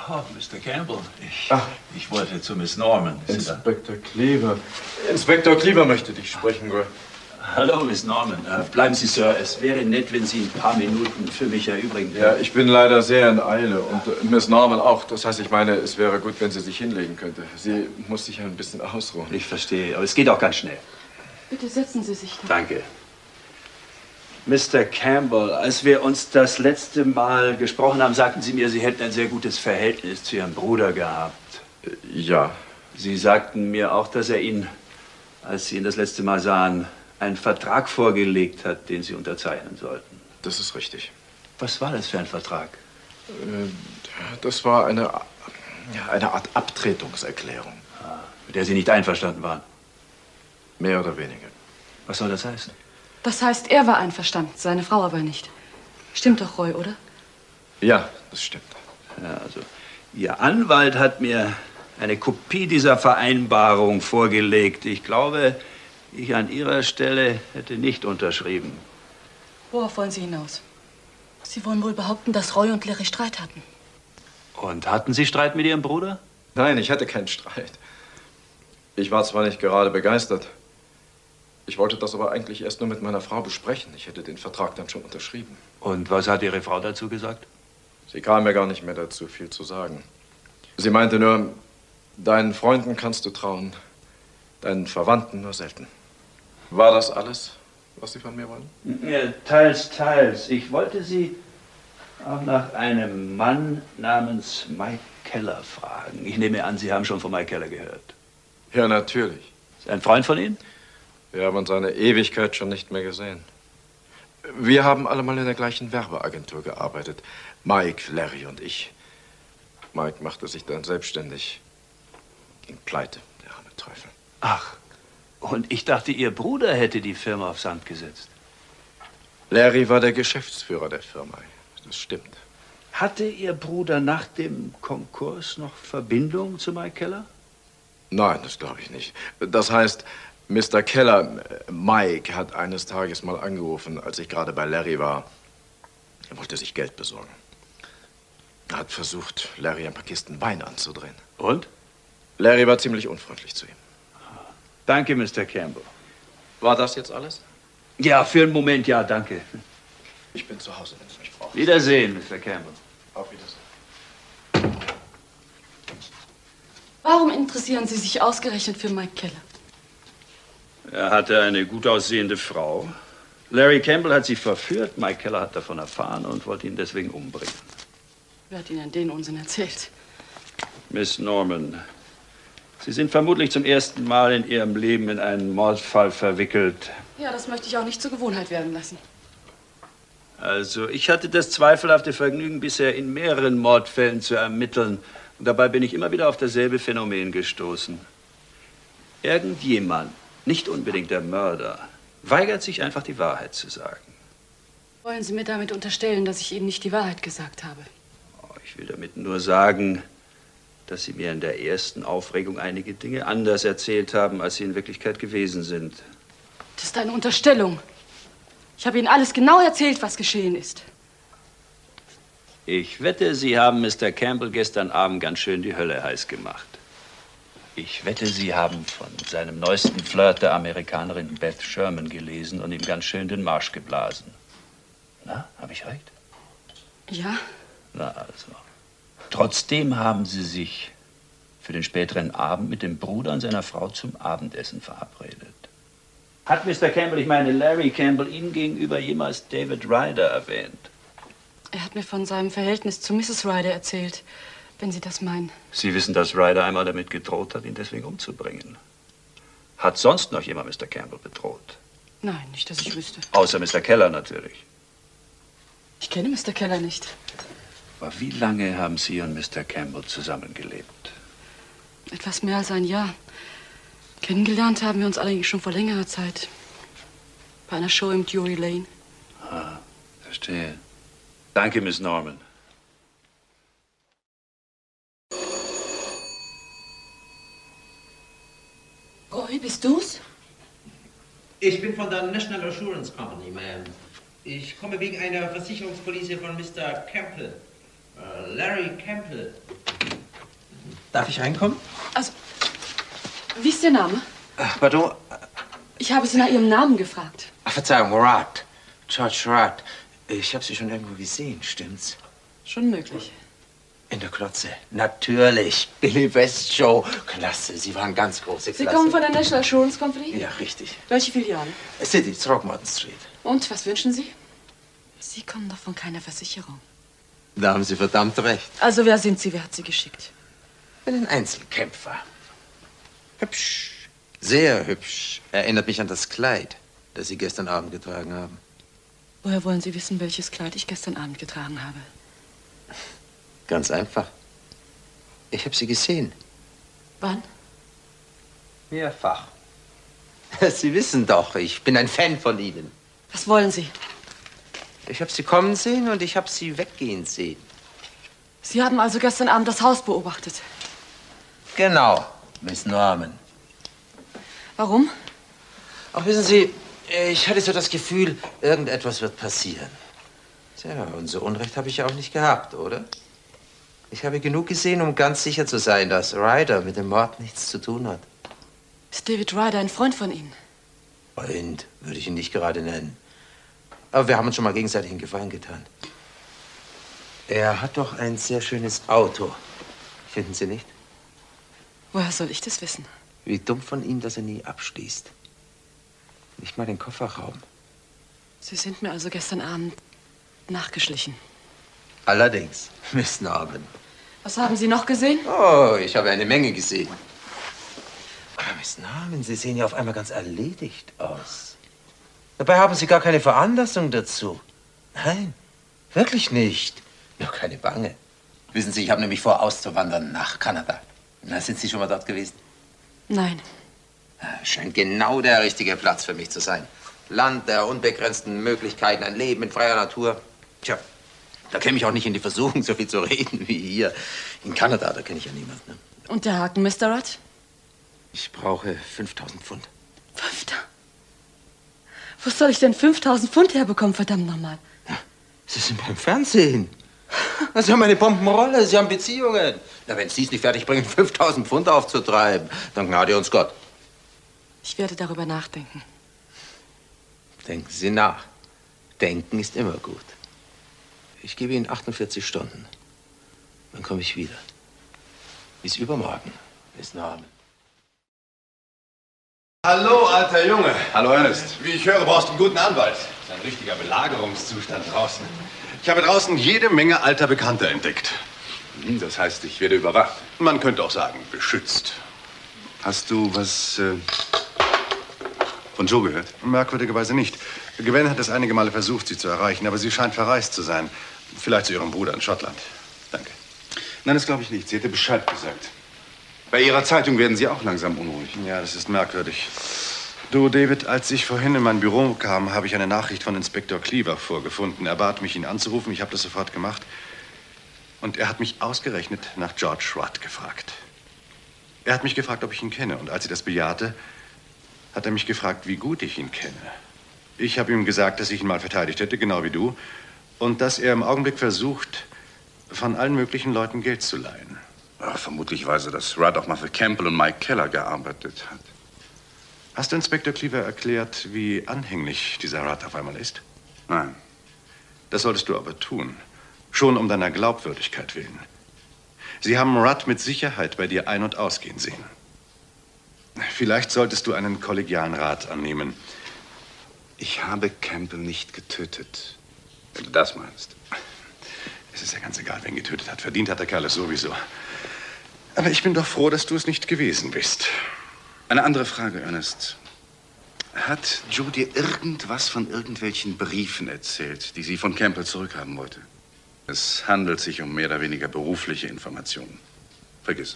Oh, Mister Campbell, ich, Ach. ich wollte zu Miss Norman. Inspektor Cleaver. Inspektor Cleaver möchte dich sprechen, Gray. Hallo, Miss Norman. Äh, bleiben Sie, Sir. Es wäre nett, wenn Sie ein paar Minuten für mich erübrigen würden. Ja, ich bin leider sehr in Eile und äh, Miss Norman auch. Das heißt, ich meine, es wäre gut, wenn sie sich hinlegen könnte. Sie muss sich ein bisschen ausruhen. Ich verstehe, aber es geht auch ganz schnell. Bitte setzen Sie sich. Danke. Mister Campbell, als wir uns das letzte Mal gesprochen haben, sagten Sie mir, Sie hätten ein sehr gutes Verhältnis zu Ihrem Bruder gehabt. Ja. Sie sagten mir auch, dass er Ihnen, als Sie ihn das letzte Mal sahen, einen Vertrag vorgelegt hat, den Sie unterzeichnen sollten. Das ist richtig. Was war das für ein Vertrag? Das war eine, ja, eine Art Abtretungserklärung. Ah, mit der Sie nicht einverstanden waren? Mehr oder weniger. Was soll das heißen? Das heißt, er war einverstanden, seine Frau aber nicht. Stimmt doch, Roy, oder? Ja, das stimmt. Ja, also, Ihr Anwalt hat mir eine Kopie dieser Vereinbarung vorgelegt. Ich glaube, ich an Ihrer Stelle hätte nicht unterschrieben. Worauf wollen Sie hinaus? Sie wollen wohl behaupten, dass Roy und Larry Streit hatten. Und hatten Sie Streit mit Ihrem Bruder? Nein, ich hatte keinen Streit. Ich war zwar nicht gerade begeistert. Ich wollte das aber eigentlich erst nur mit meiner Frau besprechen. Ich hätte den Vertrag dann schon unterschrieben. Und was hat Ihre Frau dazu gesagt? Sie kam mir gar nicht mehr dazu, viel zu sagen. Sie meinte nur, deinen Freunden kannst du trauen, deinen Verwandten nur selten. War das alles, was Sie von mir wollen? Ja, teils, teils. Ich wollte Sie auch nach einem Mann namens Mike Keller fragen. Ich nehme an, Sie haben schon von Mike Keller gehört. Ja, natürlich. Ist ein Freund von Ihnen? Wir haben uns eine Ewigkeit schon nicht mehr gesehen. Wir haben alle mal in der gleichen Werbeagentur gearbeitet. Mike, Larry und ich. Mike machte sich dann selbstständig. Ging pleite, der arme Teufel. Ach, und ich dachte, Ihr Bruder hätte die Firma auf Sand gesetzt. Larry war der Geschäftsführer der Firma. Das stimmt. Hatte Ihr Bruder nach dem Konkurs noch Verbindung zu Mike Keller? Nein, das glaube ich nicht. Das heißt, Mister Keller, Mike, hat eines Tages mal angerufen, als ich gerade bei Larry war. Er wollte sich Geld besorgen. Er hat versucht, Larry ein paar Kisten Wein anzudrehen. Und? Larry war ziemlich unfreundlich zu ihm. Danke, Mister Campbell. War das jetzt alles? Ja, für einen Moment, ja, danke. Ich bin zu Hause, wenn es mich braucht. Wiedersehen, Mister Campbell. Auf Wiedersehen. Warum interessieren Sie sich ausgerechnet für Mike Keller? Er hatte eine gut aussehende Frau. Larry Campbell hat sie verführt. Mike Keller hat davon erfahren und wollte ihn deswegen umbringen. Wer hat Ihnen den Unsinn erzählt? Miss Norman, Sie sind vermutlich zum ersten Mal in Ihrem Leben in einen Mordfall verwickelt. Ja, das möchte ich auch nicht zur Gewohnheit werden lassen. Also, ich hatte das zweifelhafte Vergnügen, bisher in mehreren Mordfällen zu ermitteln. Und dabei bin ich immer wieder auf dasselbe Phänomen gestoßen. Irgendjemand, nicht unbedingt der Mörder, weigert sich einfach, die Wahrheit zu sagen. Wollen Sie mir damit unterstellen, dass ich Ihnen nicht die Wahrheit gesagt habe? Oh, ich will damit nur sagen, dass Sie mir in der ersten Aufregung einige Dinge anders erzählt haben, als sie in Wirklichkeit gewesen sind. Das ist eine Unterstellung. Ich habe Ihnen alles genau erzählt, was geschehen ist. Ich wette, Sie haben Mister Campbell gestern Abend ganz schön die Hölle heiß gemacht. Ich wette, Sie haben von seinem neuesten Flirt der Amerikanerin Beth Sherman gelesen und ihm ganz schön den Marsch geblasen. Na, habe ich recht? Ja? Na also. Trotzdem haben Sie sich für den späteren Abend mit dem Bruder und seiner Frau zum Abendessen verabredet. Hat Mister Campbell, ich meine Larry Campbell, Ihnen gegenüber jemals David Ryder erwähnt? Er hat mir von seinem Verhältnis zu Misses Ryder erzählt, wenn Sie das meinen. Sie wissen, dass Ryder einmal damit gedroht hat, ihn deswegen umzubringen. Hat sonst noch jemand Mister Campbell bedroht? Nein, nicht, dass ich wüsste. Außer Mister Keller natürlich. Ich kenne Mister Keller nicht. Aber wie lange haben Sie und Mister Campbell zusammengelebt? Etwas mehr als ein Jahr. Kennengelernt haben wir uns allerdings schon vor längerer Zeit. Bei einer Show im Drury Lane. Ah, verstehe. Danke, Miss Norman. Roy, bist du's? Ich bin von der National Assurance Company, Ma'am. Ich komme wegen einer Versicherungspolice von Mister Campbell. Uh, Larry Campbell. Darf ich reinkommen? Also, wie ist Ihr Name? Ach, pardon. Ich habe Sie nach Ihrem Namen gefragt. Ach, Verzeihung, Rudd. George Rudd. Ich habe Sie schon irgendwo gesehen, stimmt's? Schon möglich. In der Klotze. Natürlich. Billy West Show. Klasse, Sie waren ganz große Klasse. Sie kommen von der National Assurance Company? Ja, richtig. Welche Filiale? City, Throckmorton Street. Und, was wünschen Sie? Sie kommen doch von keiner Versicherung. Da haben Sie verdammt recht. Also, wer sind Sie? Wer hat Sie geschickt? Einen Einzelkämpfer. Hübsch. Sehr hübsch. Erinnert mich an das Kleid, das Sie gestern Abend getragen haben. Woher wollen Sie wissen, welches Kleid ich gestern Abend getragen habe? Ganz einfach. Ich habe Sie gesehen. Wann? Mehrfach. Sie wissen doch, ich bin ein Fan von Ihnen. Was wollen Sie? Ich habe Sie kommen sehen und ich habe Sie weggehen sehen. Sie haben also gestern Abend das Haus beobachtet? Genau, Miss Norman. Warum? Ach, wissen Sie, ich hatte so das Gefühl, irgendetwas wird passieren. Tja, und so Unrecht habe ich ja auch nicht gehabt, oder? Ich habe genug gesehen, um ganz sicher zu sein, dass Ryder mit dem Mord nichts zu tun hat. Ist David Ryder ein Freund von Ihnen? Freund würde ich ihn nicht gerade nennen. Aber wir haben uns schon mal gegenseitig einen Gefallen getan. Er hat doch ein sehr schönes Auto. Finden Sie nicht? Woher soll ich das wissen? Wie dumm von ihm, dass er nie abschließt. Nicht mal den Kofferraum. Sie sind mir also gestern Abend nachgeschlichen. Allerdings, Miss Norman. Was haben Sie noch gesehen? Oh, ich habe eine Menge gesehen. Aber Miss Norman, Sie sehen ja auf einmal ganz erledigt aus. Dabei haben Sie gar keine Veranlassung dazu. Nein, wirklich nicht. Nur keine Bange. Wissen Sie, ich habe nämlich vor, auszuwandern nach Kanada. Na, sind Sie schon mal dort gewesen? Nein. Scheint genau der richtige Platz für mich zu sein. Land der unbegrenzten Möglichkeiten, ein Leben in freier Natur. Tja, da käme ich auch nicht in die Versuchung, so viel zu reden wie hier. In Kanada, da kenne ich ja niemanden. Ne? Und der Haken, Mister Rudd? Ich brauche fünftausend Pfund. Fünftausend? Wo soll ich denn fünftausend Pfund herbekommen, verdammt nochmal? Ja, Sie sind beim Fernsehen. Sie haben eine Bombenrolle, Sie haben Beziehungen. Na, wenn Sie es nicht fertig bringen, fünftausend Pfund aufzutreiben, dann gnade uns Gott. Ich werde darüber nachdenken. Denken Sie nach. Denken ist immer gut. Ich gebe Ihnen achtundvierzig Stunden. Dann komme ich wieder. Bis übermorgen, Miss Norman. Hallo, alter Junge. Hallo, Ernest. Wie ich höre, brauchst du einen guten Anwalt. Das ist ein richtiger Belagerungszustand draußen. Ich habe draußen jede Menge alter Bekannter entdeckt. Das heißt, ich werde überwacht. Man könnte auch sagen, beschützt. Hast du was äh, von Joe gehört? Merkwürdigerweise nicht. Gwen hat es einige Male versucht, sie zu erreichen, aber sie scheint verreist zu sein. Vielleicht zu ihrem Bruder in Schottland. Danke. Nein, das glaube ich nicht. Sie hätte Bescheid gesagt. Bei Ihrer Zeitung werden Sie auch langsam unruhig. Ja, das ist merkwürdig. Du, David, als ich vorhin in mein Büro kam, habe ich eine Nachricht von Inspektor Cleaver vorgefunden. Er bat mich, ihn anzurufen. Ich habe das sofort gemacht. Und er hat mich ausgerechnet nach George Rudd gefragt. Er hat mich gefragt, ob ich ihn kenne. Und als ich das bejahte, hat er mich gefragt, wie gut ich ihn kenne. Ich habe ihm gesagt, dass ich ihn mal verteidigt hätte, genau wie du. Und dass er im Augenblick versucht, von allen möglichen Leuten Geld zu leihen. Ja, vermutlich weiß er, dass Rudd auch mal für Campbell und Mike Keller gearbeitet hat. Hast du Inspektor Cleaver erklärt, wie anhänglich dieser Rudd auf einmal ist? Nein. Das solltest du aber tun. Schon um deiner Glaubwürdigkeit willen. Sie haben Rudd mit Sicherheit bei dir ein- und ausgehen sehen. Vielleicht solltest du einen kollegialen Rat annehmen. Ich habe Campbell nicht getötet, wenn du das meinst. Es ist ja ganz egal, wen getötet hat. Verdient hat der Kerl es sowieso. Aber ich bin doch froh, dass du es nicht gewesen bist. Eine andere Frage, Ernest. Hat Joe dir irgendwas von irgendwelchen Briefen erzählt, die sie von Campbell zurückhaben wollte? Es handelt sich um mehr oder weniger berufliche Informationen. Vergiss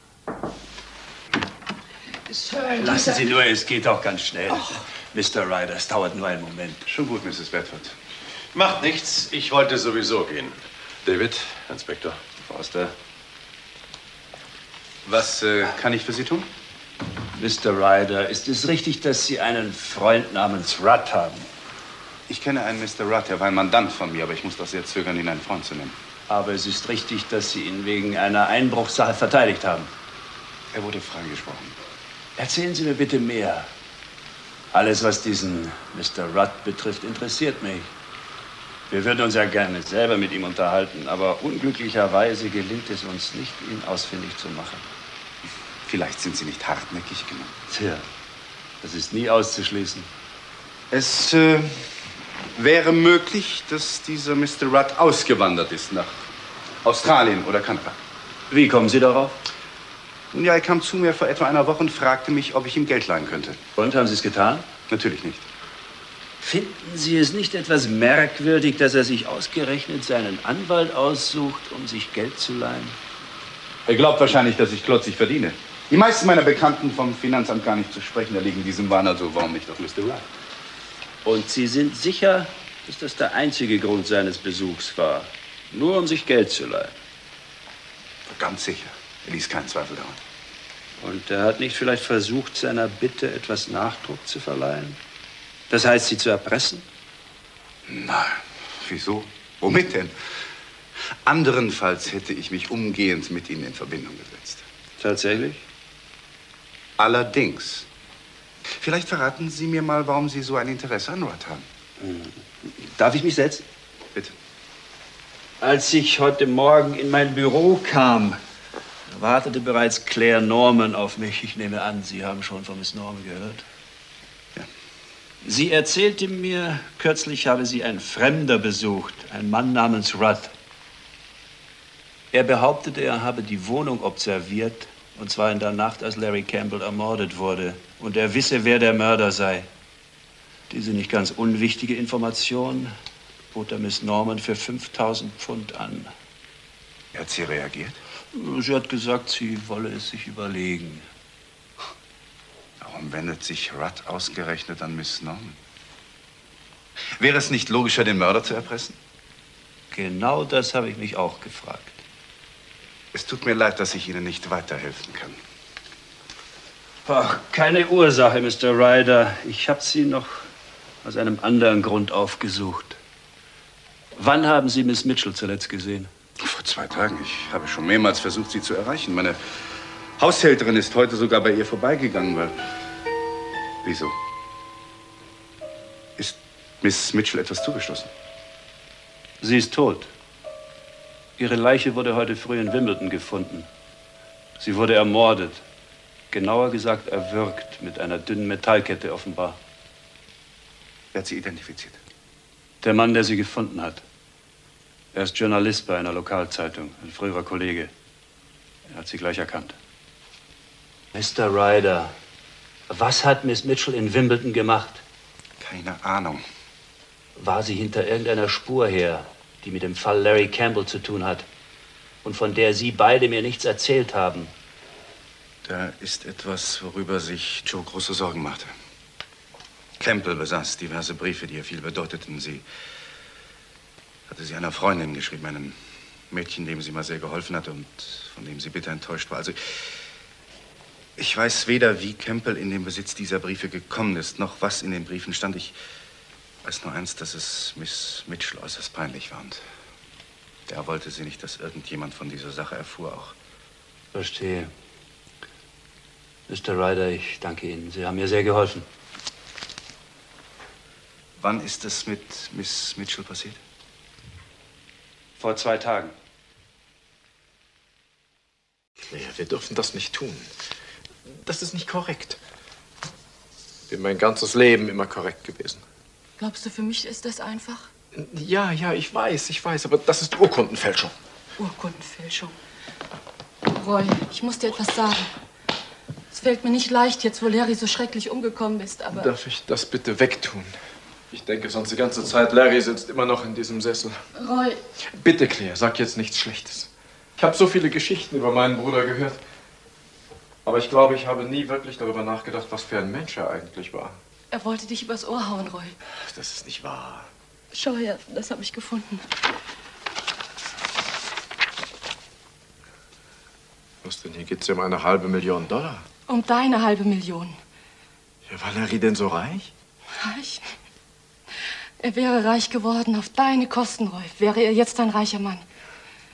es. Lassen Sie nur, es geht auch ganz schnell. Oh. Mister Ryder, es dauert nur einen Moment. Schon gut, Misses Bedford. Macht nichts, ich wollte sowieso gehen. David, Inspektor. Forster. Was äh, kann ich für Sie tun? Mister Ryder, ist es richtig, dass Sie einen Freund namens Rudd haben? Ich kenne einen Mister Rudd, er war ein Mandant von mir, aber ich muss doch sehr zögern, ihn einen Freund zu nennen. Aber es ist richtig, dass Sie ihn wegen einer Einbruchssache verteidigt haben. Er wurde freigesprochen. Erzählen Sie mir bitte mehr. Alles, was diesen Mister Rudd betrifft, interessiert mich. Wir würden uns ja gerne selber mit ihm unterhalten, aber unglücklicherweise gelingt es uns nicht, ihn ausfindig zu machen. Vielleicht sind Sie nicht hartnäckig genug. Tja, das ist nie auszuschließen. Es äh, wäre möglich, dass dieser Mister Rudd ausgewandert ist nach Australien oder Kanada. Wie kommen Sie darauf? Nun ja, er kam zu mir vor etwa einer Woche und fragte mich, ob ich ihm Geld leihen könnte. Und, haben Sie es getan? Natürlich nicht. Finden Sie es nicht etwas merkwürdig, dass er sich ausgerechnet seinen Anwalt aussucht, um sich Geld zu leihen? Er glaubt wahrscheinlich, dass ich klotzig verdiene. Die meisten meiner Bekannten vom Finanzamt gar nicht zu sprechen, da liegen diesem Wahn, also warum nicht auf Mister Rudd? Und Sie sind sicher, dass das der einzige Grund seines Besuchs war? Nur um sich Geld zu leihen? Ganz sicher. Er ließ keinen Zweifel daran. Und er hat nicht vielleicht versucht, seiner Bitte etwas Nachdruck zu verleihen? Das heißt, Sie zu erpressen? Nein. Wieso? Womit denn? Anderenfalls hätte ich mich umgehend mit Ihnen in Verbindung gesetzt. Tatsächlich? Allerdings. Vielleicht verraten Sie mir mal, warum Sie so ein Interesse an Rudd haben. Darf ich mich setzen? Bitte. Als ich heute Morgen in mein Büro kam, wartete bereits Claire Norman auf mich. Ich nehme an, Sie haben schon von Miss Norman gehört. Ja. Sie erzählte mir, kürzlich habe sie ein Fremder besucht, ein Mann namens Rudd. Er behauptete, er habe die Wohnung observiert, und zwar in der Nacht, als Larry Campbell ermordet wurde. Und er wisse, wer der Mörder sei. Diese nicht ganz unwichtige Information bot er Miss Norman für fünftausend Pfund an. Hat sie reagiert? Sie hat gesagt, sie wolle es sich überlegen. Warum wendet sich Rudd ausgerechnet an Miss Norman? Wäre es nicht logischer, den Mörder zu erpressen? Genau das habe ich mich auch gefragt. Es tut mir leid, dass ich Ihnen nicht weiterhelfen kann. Ach, keine Ursache, Mister Ryder. Ich habe Sie noch aus einem anderen Grund aufgesucht. Wann haben Sie Miss Mitchell zuletzt gesehen? Vor zwei Tagen. Ich habe schon mehrmals versucht, sie zu erreichen. Meine Haushälterin ist heute sogar bei ihr vorbeigegangen, weil... Wieso? Ist Miss Mitchell etwas zugestoßen? Sie ist tot. Ihre Leiche wurde heute früh in Wimbledon gefunden. Sie wurde ermordet. Genauer gesagt erwürgt mit einer dünnen Metallkette offenbar. Wer hat sie identifiziert? Der Mann, der sie gefunden hat. Er ist Journalist bei einer Lokalzeitung, ein früherer Kollege. Er hat sie gleich erkannt. Mister Ryder, was hat Miss Mitchell in Wimbledon gemacht? Keine Ahnung. War sie hinter irgendeiner Spur her, die mit dem Fall Larry Campbell zu tun hat und von der Sie beide mir nichts erzählt haben? Da ist etwas, worüber sich Joe große Sorgen machte. Campbell besaß diverse Briefe, die ihr viel bedeuteten. Sie hatte sie einer Freundin geschrieben, einem Mädchen, dem sie mal sehr geholfen hatte und von dem sie bitter enttäuscht war. Also, ich weiß weder, wie Campbell in den Besitz dieser Briefe gekommen ist, noch was in den Briefen stand. Ich weiß nur eins, dass es Miss Mitchell äußerst peinlich war. Und da wollte sie nicht, dass irgendjemand von dieser Sache erfuhr auch. Verstehe. Mister Ryder, ich danke Ihnen. Sie haben mir sehr geholfen. Wann ist es mit Miss Mitchell passiert? Vor zwei Tagen. Claire, wir dürfen das nicht tun. Das ist nicht korrekt. Ich bin mein ganzes Leben immer korrekt gewesen. Glaubst du, für mich ist das einfach? Ja, ja, ich weiß, ich weiß, aber das ist Urkundenfälschung. Urkundenfälschung. Roy, ich muss dir etwas sagen. Es fällt mir nicht leicht, jetzt wo Larry so schrecklich umgekommen ist, aber... Darf ich das bitte wegtun? Ich denke sonst die ganze Zeit, Larry sitzt immer noch in diesem Sessel. Roy... Bitte, Claire, sag jetzt nichts Schlechtes. Ich habe so viele Geschichten über meinen Bruder gehört. Aber ich glaube, ich habe nie wirklich darüber nachgedacht, was für ein Mensch er eigentlich war. Er wollte dich übers Ohr hauen, Roy. Das ist nicht wahr. Schau her, das habe ich gefunden. Was denn? Hier geht es ja um eine halbe Million Dollar. Um deine halbe Million. Ja, war Larry denn so reich? Reich? Er wäre reich geworden auf deine Kosten, Roy. Wäre er jetzt ein reicher Mann.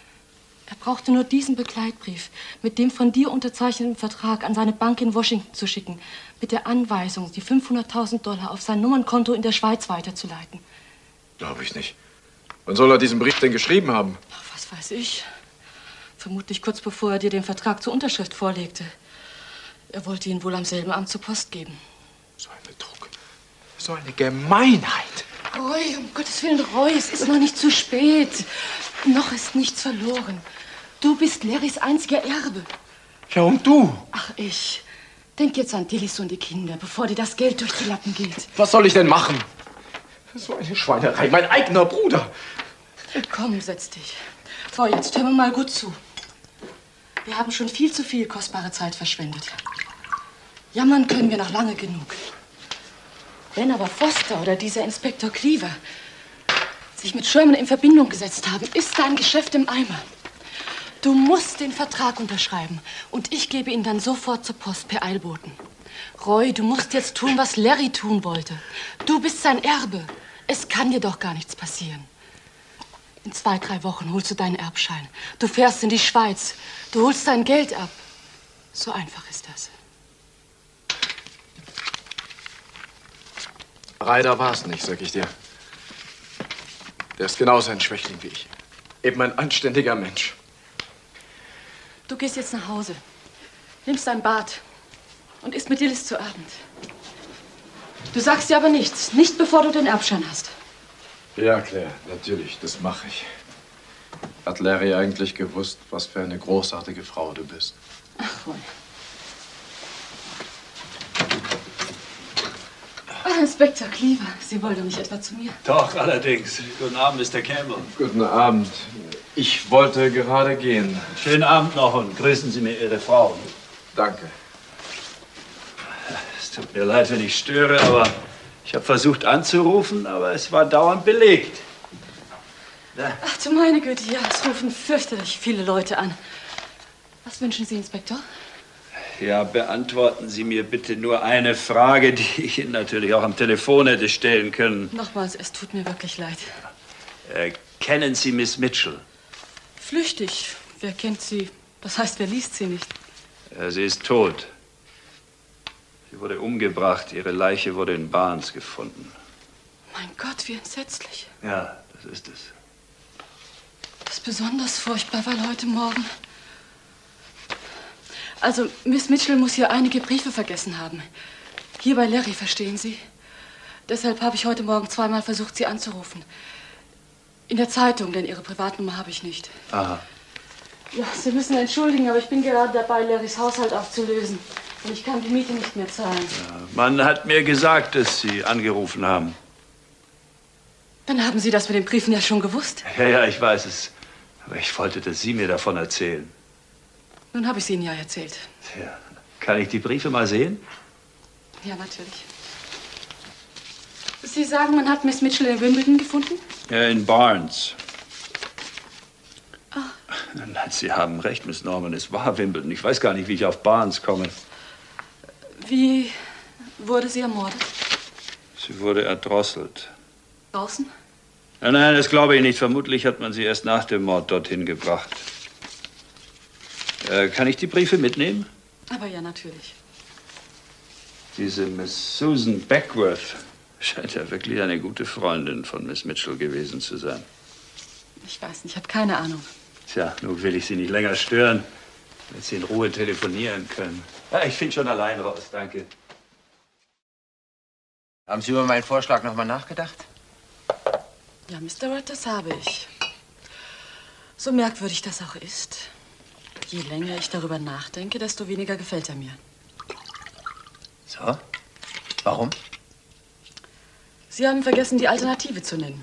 Er brauchte nur diesen Begleitbrief mit dem von dir unterzeichneten Vertrag an seine Bank in Washington zu schicken, mit der Anweisung, die fünfhunderttausend Dollar auf sein Nummernkonto in der Schweiz weiterzuleiten. Glaube ich nicht. Wann soll er diesen Brief denn geschrieben haben? Ach, was weiß ich. Vermutlich kurz bevor er dir den Vertrag zur Unterschrift vorlegte. Er wollte ihn wohl am selben Abend zur Post geben. So ein Betrug. So eine Gemeinheit. Roy, um Gottes Willen, Roy, es ist noch nicht zu spät. Noch ist nichts verloren. Du bist Larrys einziger Erbe. Ja, und du? Ach, ich. Denk jetzt an Dillis und die Kinder, bevor dir das Geld durch die Lappen geht. Was soll ich denn machen? So eine Schweinerei, mein eigener Bruder. Komm, setz dich. So, jetzt hör mir mal gut zu. Wir haben schon viel zu viel kostbare Zeit verschwendet. Jammern können wir noch lange genug. Wenn aber Foster oder dieser Inspektor Cleaver sich mit Sherman in Verbindung gesetzt haben, ist dein Geschäft im Eimer. Du musst den Vertrag unterschreiben und ich gebe ihn dann sofort zur Post per Eilboten. Roy, du musst jetzt tun, was Larry tun wollte. Du bist sein Erbe. Es kann dir doch gar nichts passieren. In zwei, drei Wochen holst du deinen Erbschein. Du fährst in die Schweiz. Du holst dein Geld ab. So einfach ist das. Ryder war es nicht, sag ich dir. Der ist genauso ein Schwächling wie ich. Eben ein anständiger Mensch. Du gehst jetzt nach Hause, nimmst dein Bad und isst mit Dillis zu Abend. Du sagst dir aber nichts, nicht bevor du den Erbschein hast. Ja, Claire, natürlich, das mache ich. Hat Larry eigentlich gewusst, was für eine großartige Frau du bist? Ach, Roy. Ah, Inspektor Cleaver, Sie wollen doch nicht etwa zu mir? Doch, allerdings. Guten Abend, Mister Campbell. Guten Abend. Ich wollte gerade gehen. Schönen Abend noch und grüßen Sie mir Ihre Frau. Danke. Es tut mir leid, wenn ich störe, aber ich habe versucht anzurufen, aber es war dauernd belegt. Ja. Ach du meine Güte, ja, es rufen fürchterlich viele Leute an. Was wünschen Sie, Inspektor? Ja, beantworten Sie mir bitte nur eine Frage, die ich Ihnen natürlich auch am Telefon hätte stellen können. Nochmals, es tut mir wirklich leid. Äh, kennen Sie Miss Mitchell? Flüchtig. Wer kennt sie? Das heißt, wer liest sie nicht? Äh, sie ist tot. Sie wurde umgebracht. Ihre Leiche wurde in Barnes gefunden. Mein Gott, wie entsetzlich. Ja, das ist es. Das ist besonders furchtbar, weil heute Morgen... Also, Miss Mitchell muss hier einige Briefe vergessen haben. Hier bei Larry, verstehen Sie? Deshalb habe ich heute Morgen zweimal versucht, Sie anzurufen. In der Zeitung, denn Ihre Privatnummer habe ich nicht. Aha. Ja, Sie müssen entschuldigen, aber ich bin gerade dabei, Larrys Haushalt aufzulösen. Und ich kann die Miete nicht mehr zahlen. Ja, man hat mir gesagt, dass Sie angerufen haben. Dann haben Sie das mit den Briefen ja schon gewusst. Ja, ja, ich weiß es. Aber ich wollte, dass Sie mir davon erzählen. Nun habe ich es Ihnen ja erzählt. Ja. Kann ich die Briefe mal sehen? Ja, natürlich. Sie sagen, man hat Miss Mitchell in Wimbledon gefunden? Ja, in Barnes. Ah. Nein, Sie haben recht, Miss Norman. Es war Wimbledon. Ich weiß gar nicht, wie ich auf Barnes komme. Wie wurde sie ermordet? Sie wurde erdrosselt. Draußen? Nein, nein, das glaube ich nicht. Vermutlich hat man sie erst nach dem Mord dorthin gebracht. Äh, kann ich die Briefe mitnehmen? Aber ja, natürlich. Diese Miss Susan Beckworth scheint ja wirklich eine gute Freundin von Miss Mitchell gewesen zu sein. Ich weiß nicht, ich habe keine Ahnung. Tja, nun will ich Sie nicht länger stören, damit Sie in Ruhe telefonieren können. Ja, ich finde schon allein raus, danke. Haben Sie über meinen Vorschlag noch mal nachgedacht? Ja, Mister Rudd, das habe ich. So merkwürdig das auch ist. Je länger ich darüber nachdenke, desto weniger gefällt er mir. So? Warum? Sie haben vergessen, die Alternative zu nennen.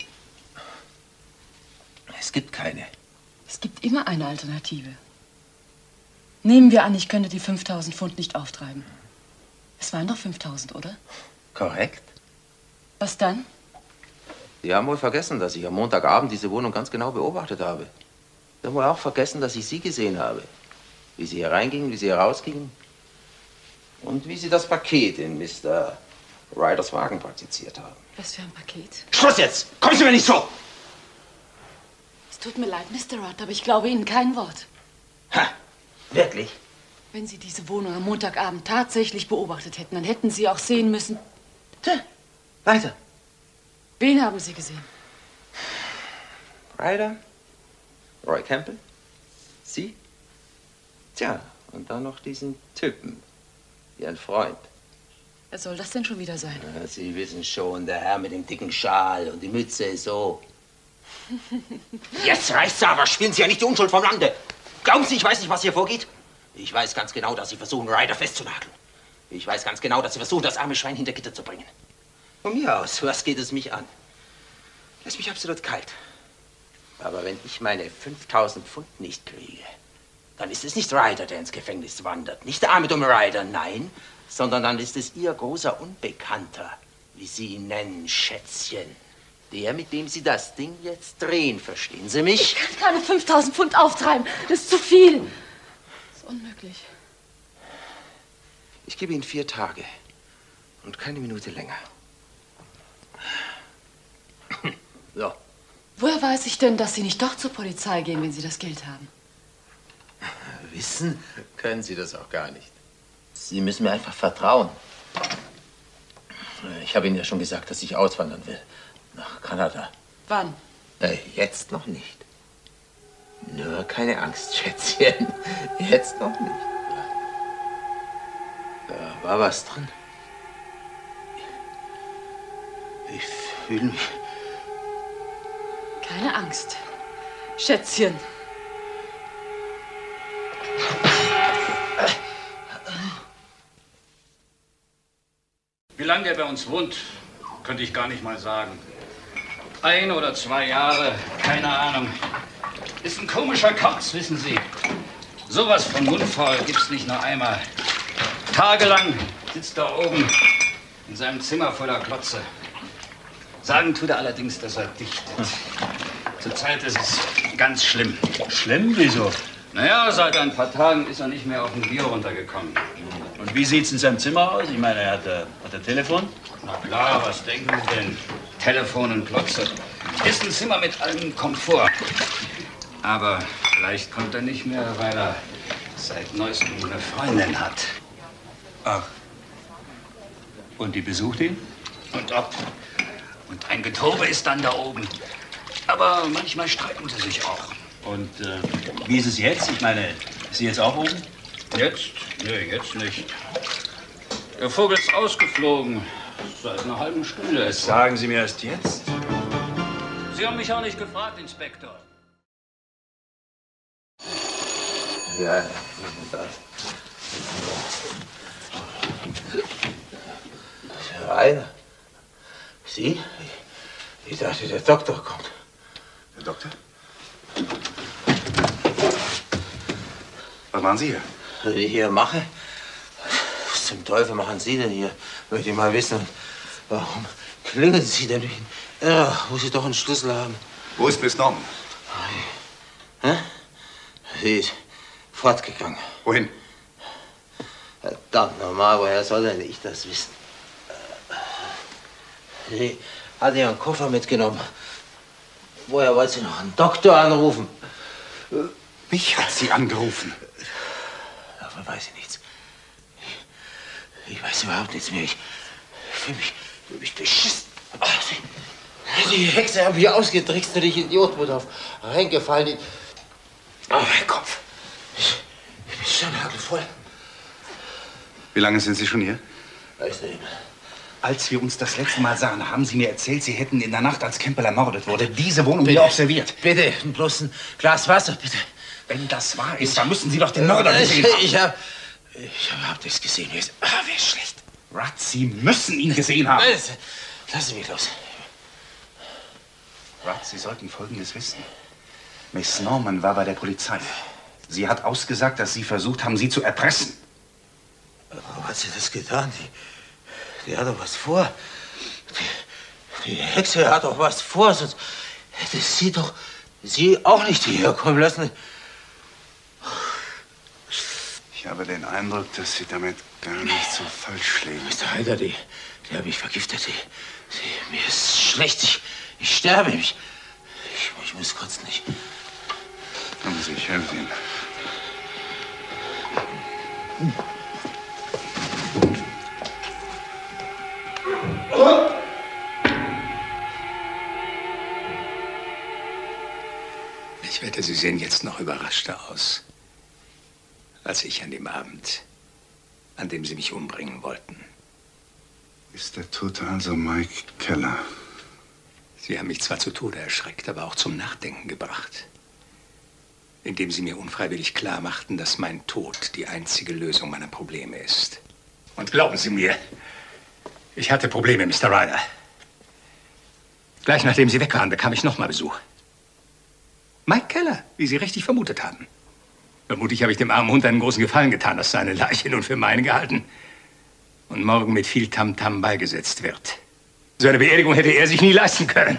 Es gibt keine. Es gibt immer eine Alternative. Nehmen wir an, ich könnte die fünftausend Pfund nicht auftreiben. Es waren doch fünftausend, oder? Korrekt. Was dann? Sie haben wohl vergessen, dass ich am Montagabend diese Wohnung ganz genau beobachtet habe. Sie haben wohl auch vergessen, dass ich Sie gesehen habe. Wie Sie hier reingingen, wie Sie hier rausgingen. Und wie Sie das Paket in Mister Ryders Wagen praktiziert haben. Was für ein Paket? Schluss jetzt! Kommen Sie mir nicht so! Tut mir leid, Mister Rudd, aber ich glaube Ihnen kein Wort. Ha, wirklich? Wenn Sie diese Wohnung am Montagabend tatsächlich beobachtet hätten, dann hätten Sie auch sehen müssen... Tja, weiter. Wen haben Sie gesehen? Ryder, Roy Campbell, Sie? Tja, und dann noch diesen Typen, Ihren Freund. Wer soll das denn schon wieder sein? Ja, Sie wissen schon, der Herr mit dem dicken Schal und die Mütze so. Jetzt reicht's aber, spielen Sie ja nicht die Unschuld vom Lande. Glauben Sie, ich weiß nicht, was hier vorgeht? Ich weiß ganz genau, dass Sie versuchen, Ryder festzunageln. Ich weiß ganz genau, dass Sie versuchen, das arme Schwein hinter Gitter zu bringen. Von mir aus, was geht es mich an? Lässt mich absolut kalt. Aber wenn ich meine fünftausend Pfund nicht kriege, dann ist es nicht Ryder, der ins Gefängnis wandert. Nicht der arme dumme Ryder, nein. Sondern dann ist es Ihr großer Unbekannter, wie Sie ihn nennen, Schätzchen. Der, mit dem Sie das Ding jetzt drehen, verstehen Sie mich? Ich kann keine fünftausend Pfund auftreiben. Das ist zu viel. Das ist unmöglich. Ich gebe Ihnen vier Tage und keine Minute länger. So. Woher weiß ich denn, dass Sie nicht doch zur Polizei gehen, wenn Sie das Geld haben? Wissen können Sie das auch gar nicht. Sie müssen mir einfach vertrauen. Ich habe Ihnen ja schon gesagt, dass ich auswandern will. Nach Kanada. Wann? Äh, jetzt noch nicht. Nur keine Angst, Schätzchen. Jetzt noch nicht. Da war was drin. Ich fühle mich... Keine Angst, Schätzchen. Wie lange der bei uns wohnt, könnte ich gar nicht mal sagen. Ein oder zwei Jahre, keine Ahnung. Ist ein komischer Kauz, wissen Sie. Sowas von mundfaul gibt's nicht nur einmal. Tagelang sitzt er oben in seinem Zimmer voller Klotze. Sagen tut er allerdings, dass er dichtet. Zurzeit ist es ganz schlimm. Schlimm? Wieso? Naja, seit ein paar Tagen ist er nicht mehr auf ein Bier runtergekommen. Und wie sieht's in seinem Zimmer aus? Ich meine, er hat, äh, hat er Telefon? Na klar, was denken Sie denn? Telefon und Klotze. Ist ein Zimmer mit allem Komfort. Aber vielleicht kommt er nicht mehr, weil er seit neuestem eine Freundin hat. Ach. Und die besucht ihn? Und ob. Und ein Getobe ist dann da oben. Aber manchmal streiten sie sich auch. Und äh, wie ist es jetzt? Ich meine, ist sie jetzt auch oben? Jetzt? Nee, jetzt nicht. Der Vogel ist ausgeflogen. Seit einer halben Stunde etwa. Sagen Sie mir erst jetzt? Sie haben mich auch nicht gefragt, Inspektor. Ja, Rainer. Sie? Ich dachte, der Doktor kommt. Der Doktor? Was machen Sie hier? Was ich hier mache? Was zum Teufel machen Sie denn hier? Möchte ich mal wissen. Warum klingeln Sie denn? Ja, wo Sie doch einen Schlüssel haben. Wo ist Miss Norman? Hä? Sie ist fortgegangen. Wohin? Verdammt normal, woher soll denn ich das wissen? Sie hat ihren Koffer mitgenommen. Woher wollte sie noch einen Doktor anrufen? Mich hat sie angerufen. Davon weiß ich nichts. Ich, ich weiß überhaupt nichts mehr. Ich fühle mich, fühl mich beschissen. Ach, die, die Hexe hat mich ausgetrickst und ich Idiot wurde auf reingefallen. Oh, mein Kopf. Ich, ich bin schon hagelvoll. Wie lange sind Sie schon hier? Weiß nicht. Als wir uns das letzte Mal sahen, haben Sie mir erzählt, Sie hätten in der Nacht, als Campbell ermordet wurde, diese Wohnung hier observiert. Bitte, bloß ein Glas Wasser, bitte. Wenn das wahr ist, dann müssen Sie doch den Mörder gesehen haben. Ich habe ich hab überhaupt nichts gesehen. Ah, wäre schlecht. Rudd, Sie müssen ihn gesehen haben. Lassen Sie mich los. Rudd, Sie sollten Folgendes wissen. Miss Norman war bei der Polizei. Sie hat ausgesagt, dass Sie versucht haben, sie zu erpressen. Warum hat sie das getan? Die, die hat doch was vor. Die, die Hexe hat doch was vor, sonst hätte sie doch sie auch nicht hierher kommen lassen. Ich habe den Eindruck, dass Sie damit gar nicht so falsch liegen. Mister Heider, die, die hat mich vergiftet. Die, die, mir ist schlecht. Ich, ich sterbe. Ich, ich, ich muss kotzen. Ich, Kommen Sie, ich helfe Ihnen. Ich wette, Sie sehen jetzt noch überraschter aus, als ich an dem Abend, an dem Sie mich umbringen wollten. Ist der Tote also Mike Keller? Sie haben mich zwar zu Tode erschreckt, aber auch zum Nachdenken gebracht, indem Sie mir unfreiwillig klar machten, dass mein Tod die einzige Lösung meiner Probleme ist. Und glauben Sie mir, ich hatte Probleme, Mister Ryder. Gleich nachdem Sie weg waren, bekam ich nochmal Besuch. Mike Keller, wie Sie richtig vermutet haben. Vermutlich habe ich dem armen Hund einen großen Gefallen getan, dass seine Leiche nun für meine gehalten und morgen mit viel Tamtam beigesetzt wird. So eine Beerdigung hätte er sich nie leisten können.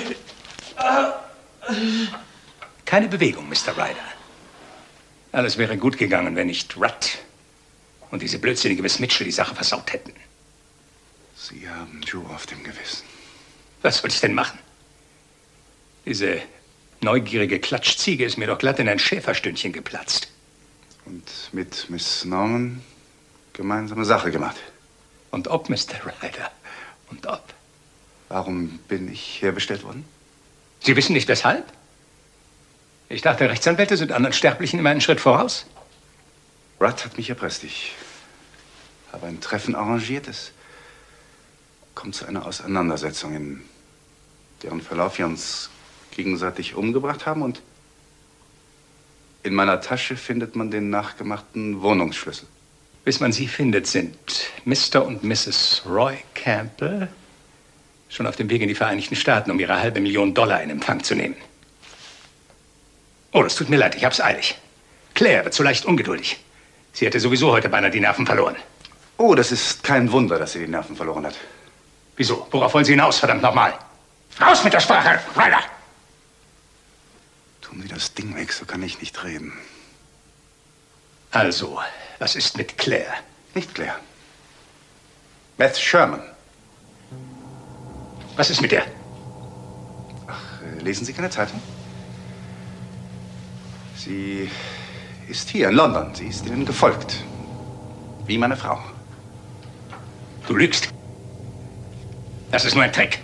Keine Bewegung, Mister Ryder. Alles wäre gut gegangen, wenn nicht Rudd und diese blödsinnige Miss Mitchell die Sache versaut hätten. Sie haben Joe auf dem Gewissen. Was soll ich denn machen? Diese neugierige Klatschziege ist mir doch glatt in ein Schäferstündchen geplatzt. Und mit Miss Norman gemeinsame Sache gemacht. Und ob, Mister Ryder, und ob. Warum bin ich herbestellt worden? Sie wissen nicht, weshalb? Ich dachte, Rechtsanwälte sind anderen Sterblichen immer einen Schritt voraus. Rudd hat mich erpresst. Ich habe ein Treffen arrangiert. Es kommt zu einer Auseinandersetzung, in deren Verlauf wir uns gegenseitig umgebracht haben. Und in meiner Tasche findet man den nachgemachten Wohnungsschlüssel. Bis man sie findet, sind Mister und Misses Roy Campbell schon auf dem Weg in die Vereinigten Staaten, um ihre halbe Million Dollar in Empfang zu nehmen. Oh, das tut mir leid, ich hab's eilig. Claire wird so leicht ungeduldig. Sie hätte sowieso heute beinahe die Nerven verloren. Oh, das ist kein Wunder, dass sie die Nerven verloren hat. Wieso? Worauf wollen Sie hinaus, verdammt nochmal? Raus mit der Sprache, Ryder! Tun Sie das Ding weg, so kann ich nicht reden. Also, was ist mit Claire? Nicht Claire. Beth Sherman. Was ist mit der? Ach, äh, lesen Sie keine Zeitung? Sie ist hier in London. Sie ist Ihnen gefolgt. Wie meine Frau. Du lügst. Das ist nur ein Trick.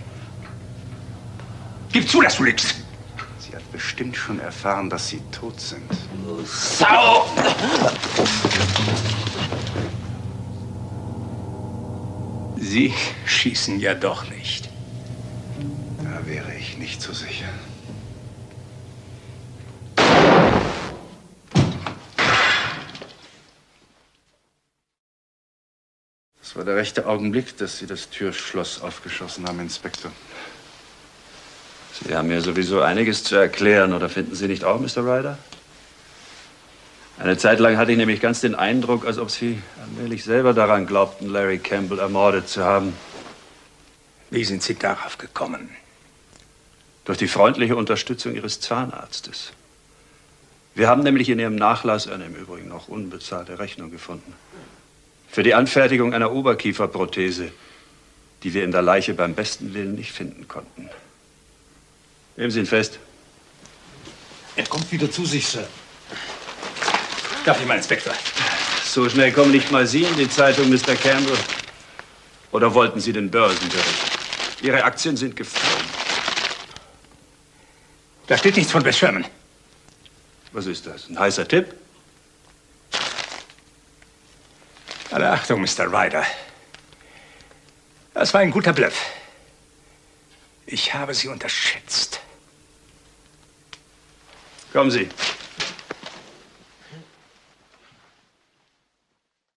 Gib zu, dass du lügst. Sie hat bestimmt schon erfahren, dass Sie tot sind. Sau! Sie schießen ja doch nicht. Da wäre ich nicht so sicher. Das war der rechte Augenblick, dass Sie das Türschloss aufgeschossen haben, Inspektor. Sie haben mir sowieso einiges zu erklären, oder finden Sie nicht auch, Mister Ryder? Eine Zeit lang hatte ich nämlich ganz den Eindruck, als ob Sie allmählich selber daran glaubten, Larry Campbell ermordet zu haben. Wie sind Sie darauf gekommen? Durch die freundliche Unterstützung Ihres Zahnarztes. Wir haben nämlich in Ihrem Nachlass eine im Übrigen noch unbezahlte Rechnung gefunden. Für die Anfertigung einer Oberkieferprothese, die wir in der Leiche beim besten Willen nicht finden konnten. Nehmen Sie ihn fest. Er kommt wieder zu sich, Sir. Darf ich mal, Inspektor? So schnell kommen nicht mal Sie in die Zeitung, Mister Campbell. Oder wollten Sie den Börsenbericht? Ihre Aktien sind gefallen. Da steht nichts von Beth Sherman. Was ist das? Ein heißer Tipp? Alle Achtung, Mister Ryder. Das war ein guter Bluff. Ich habe Sie unterschätzt. Kommen Sie.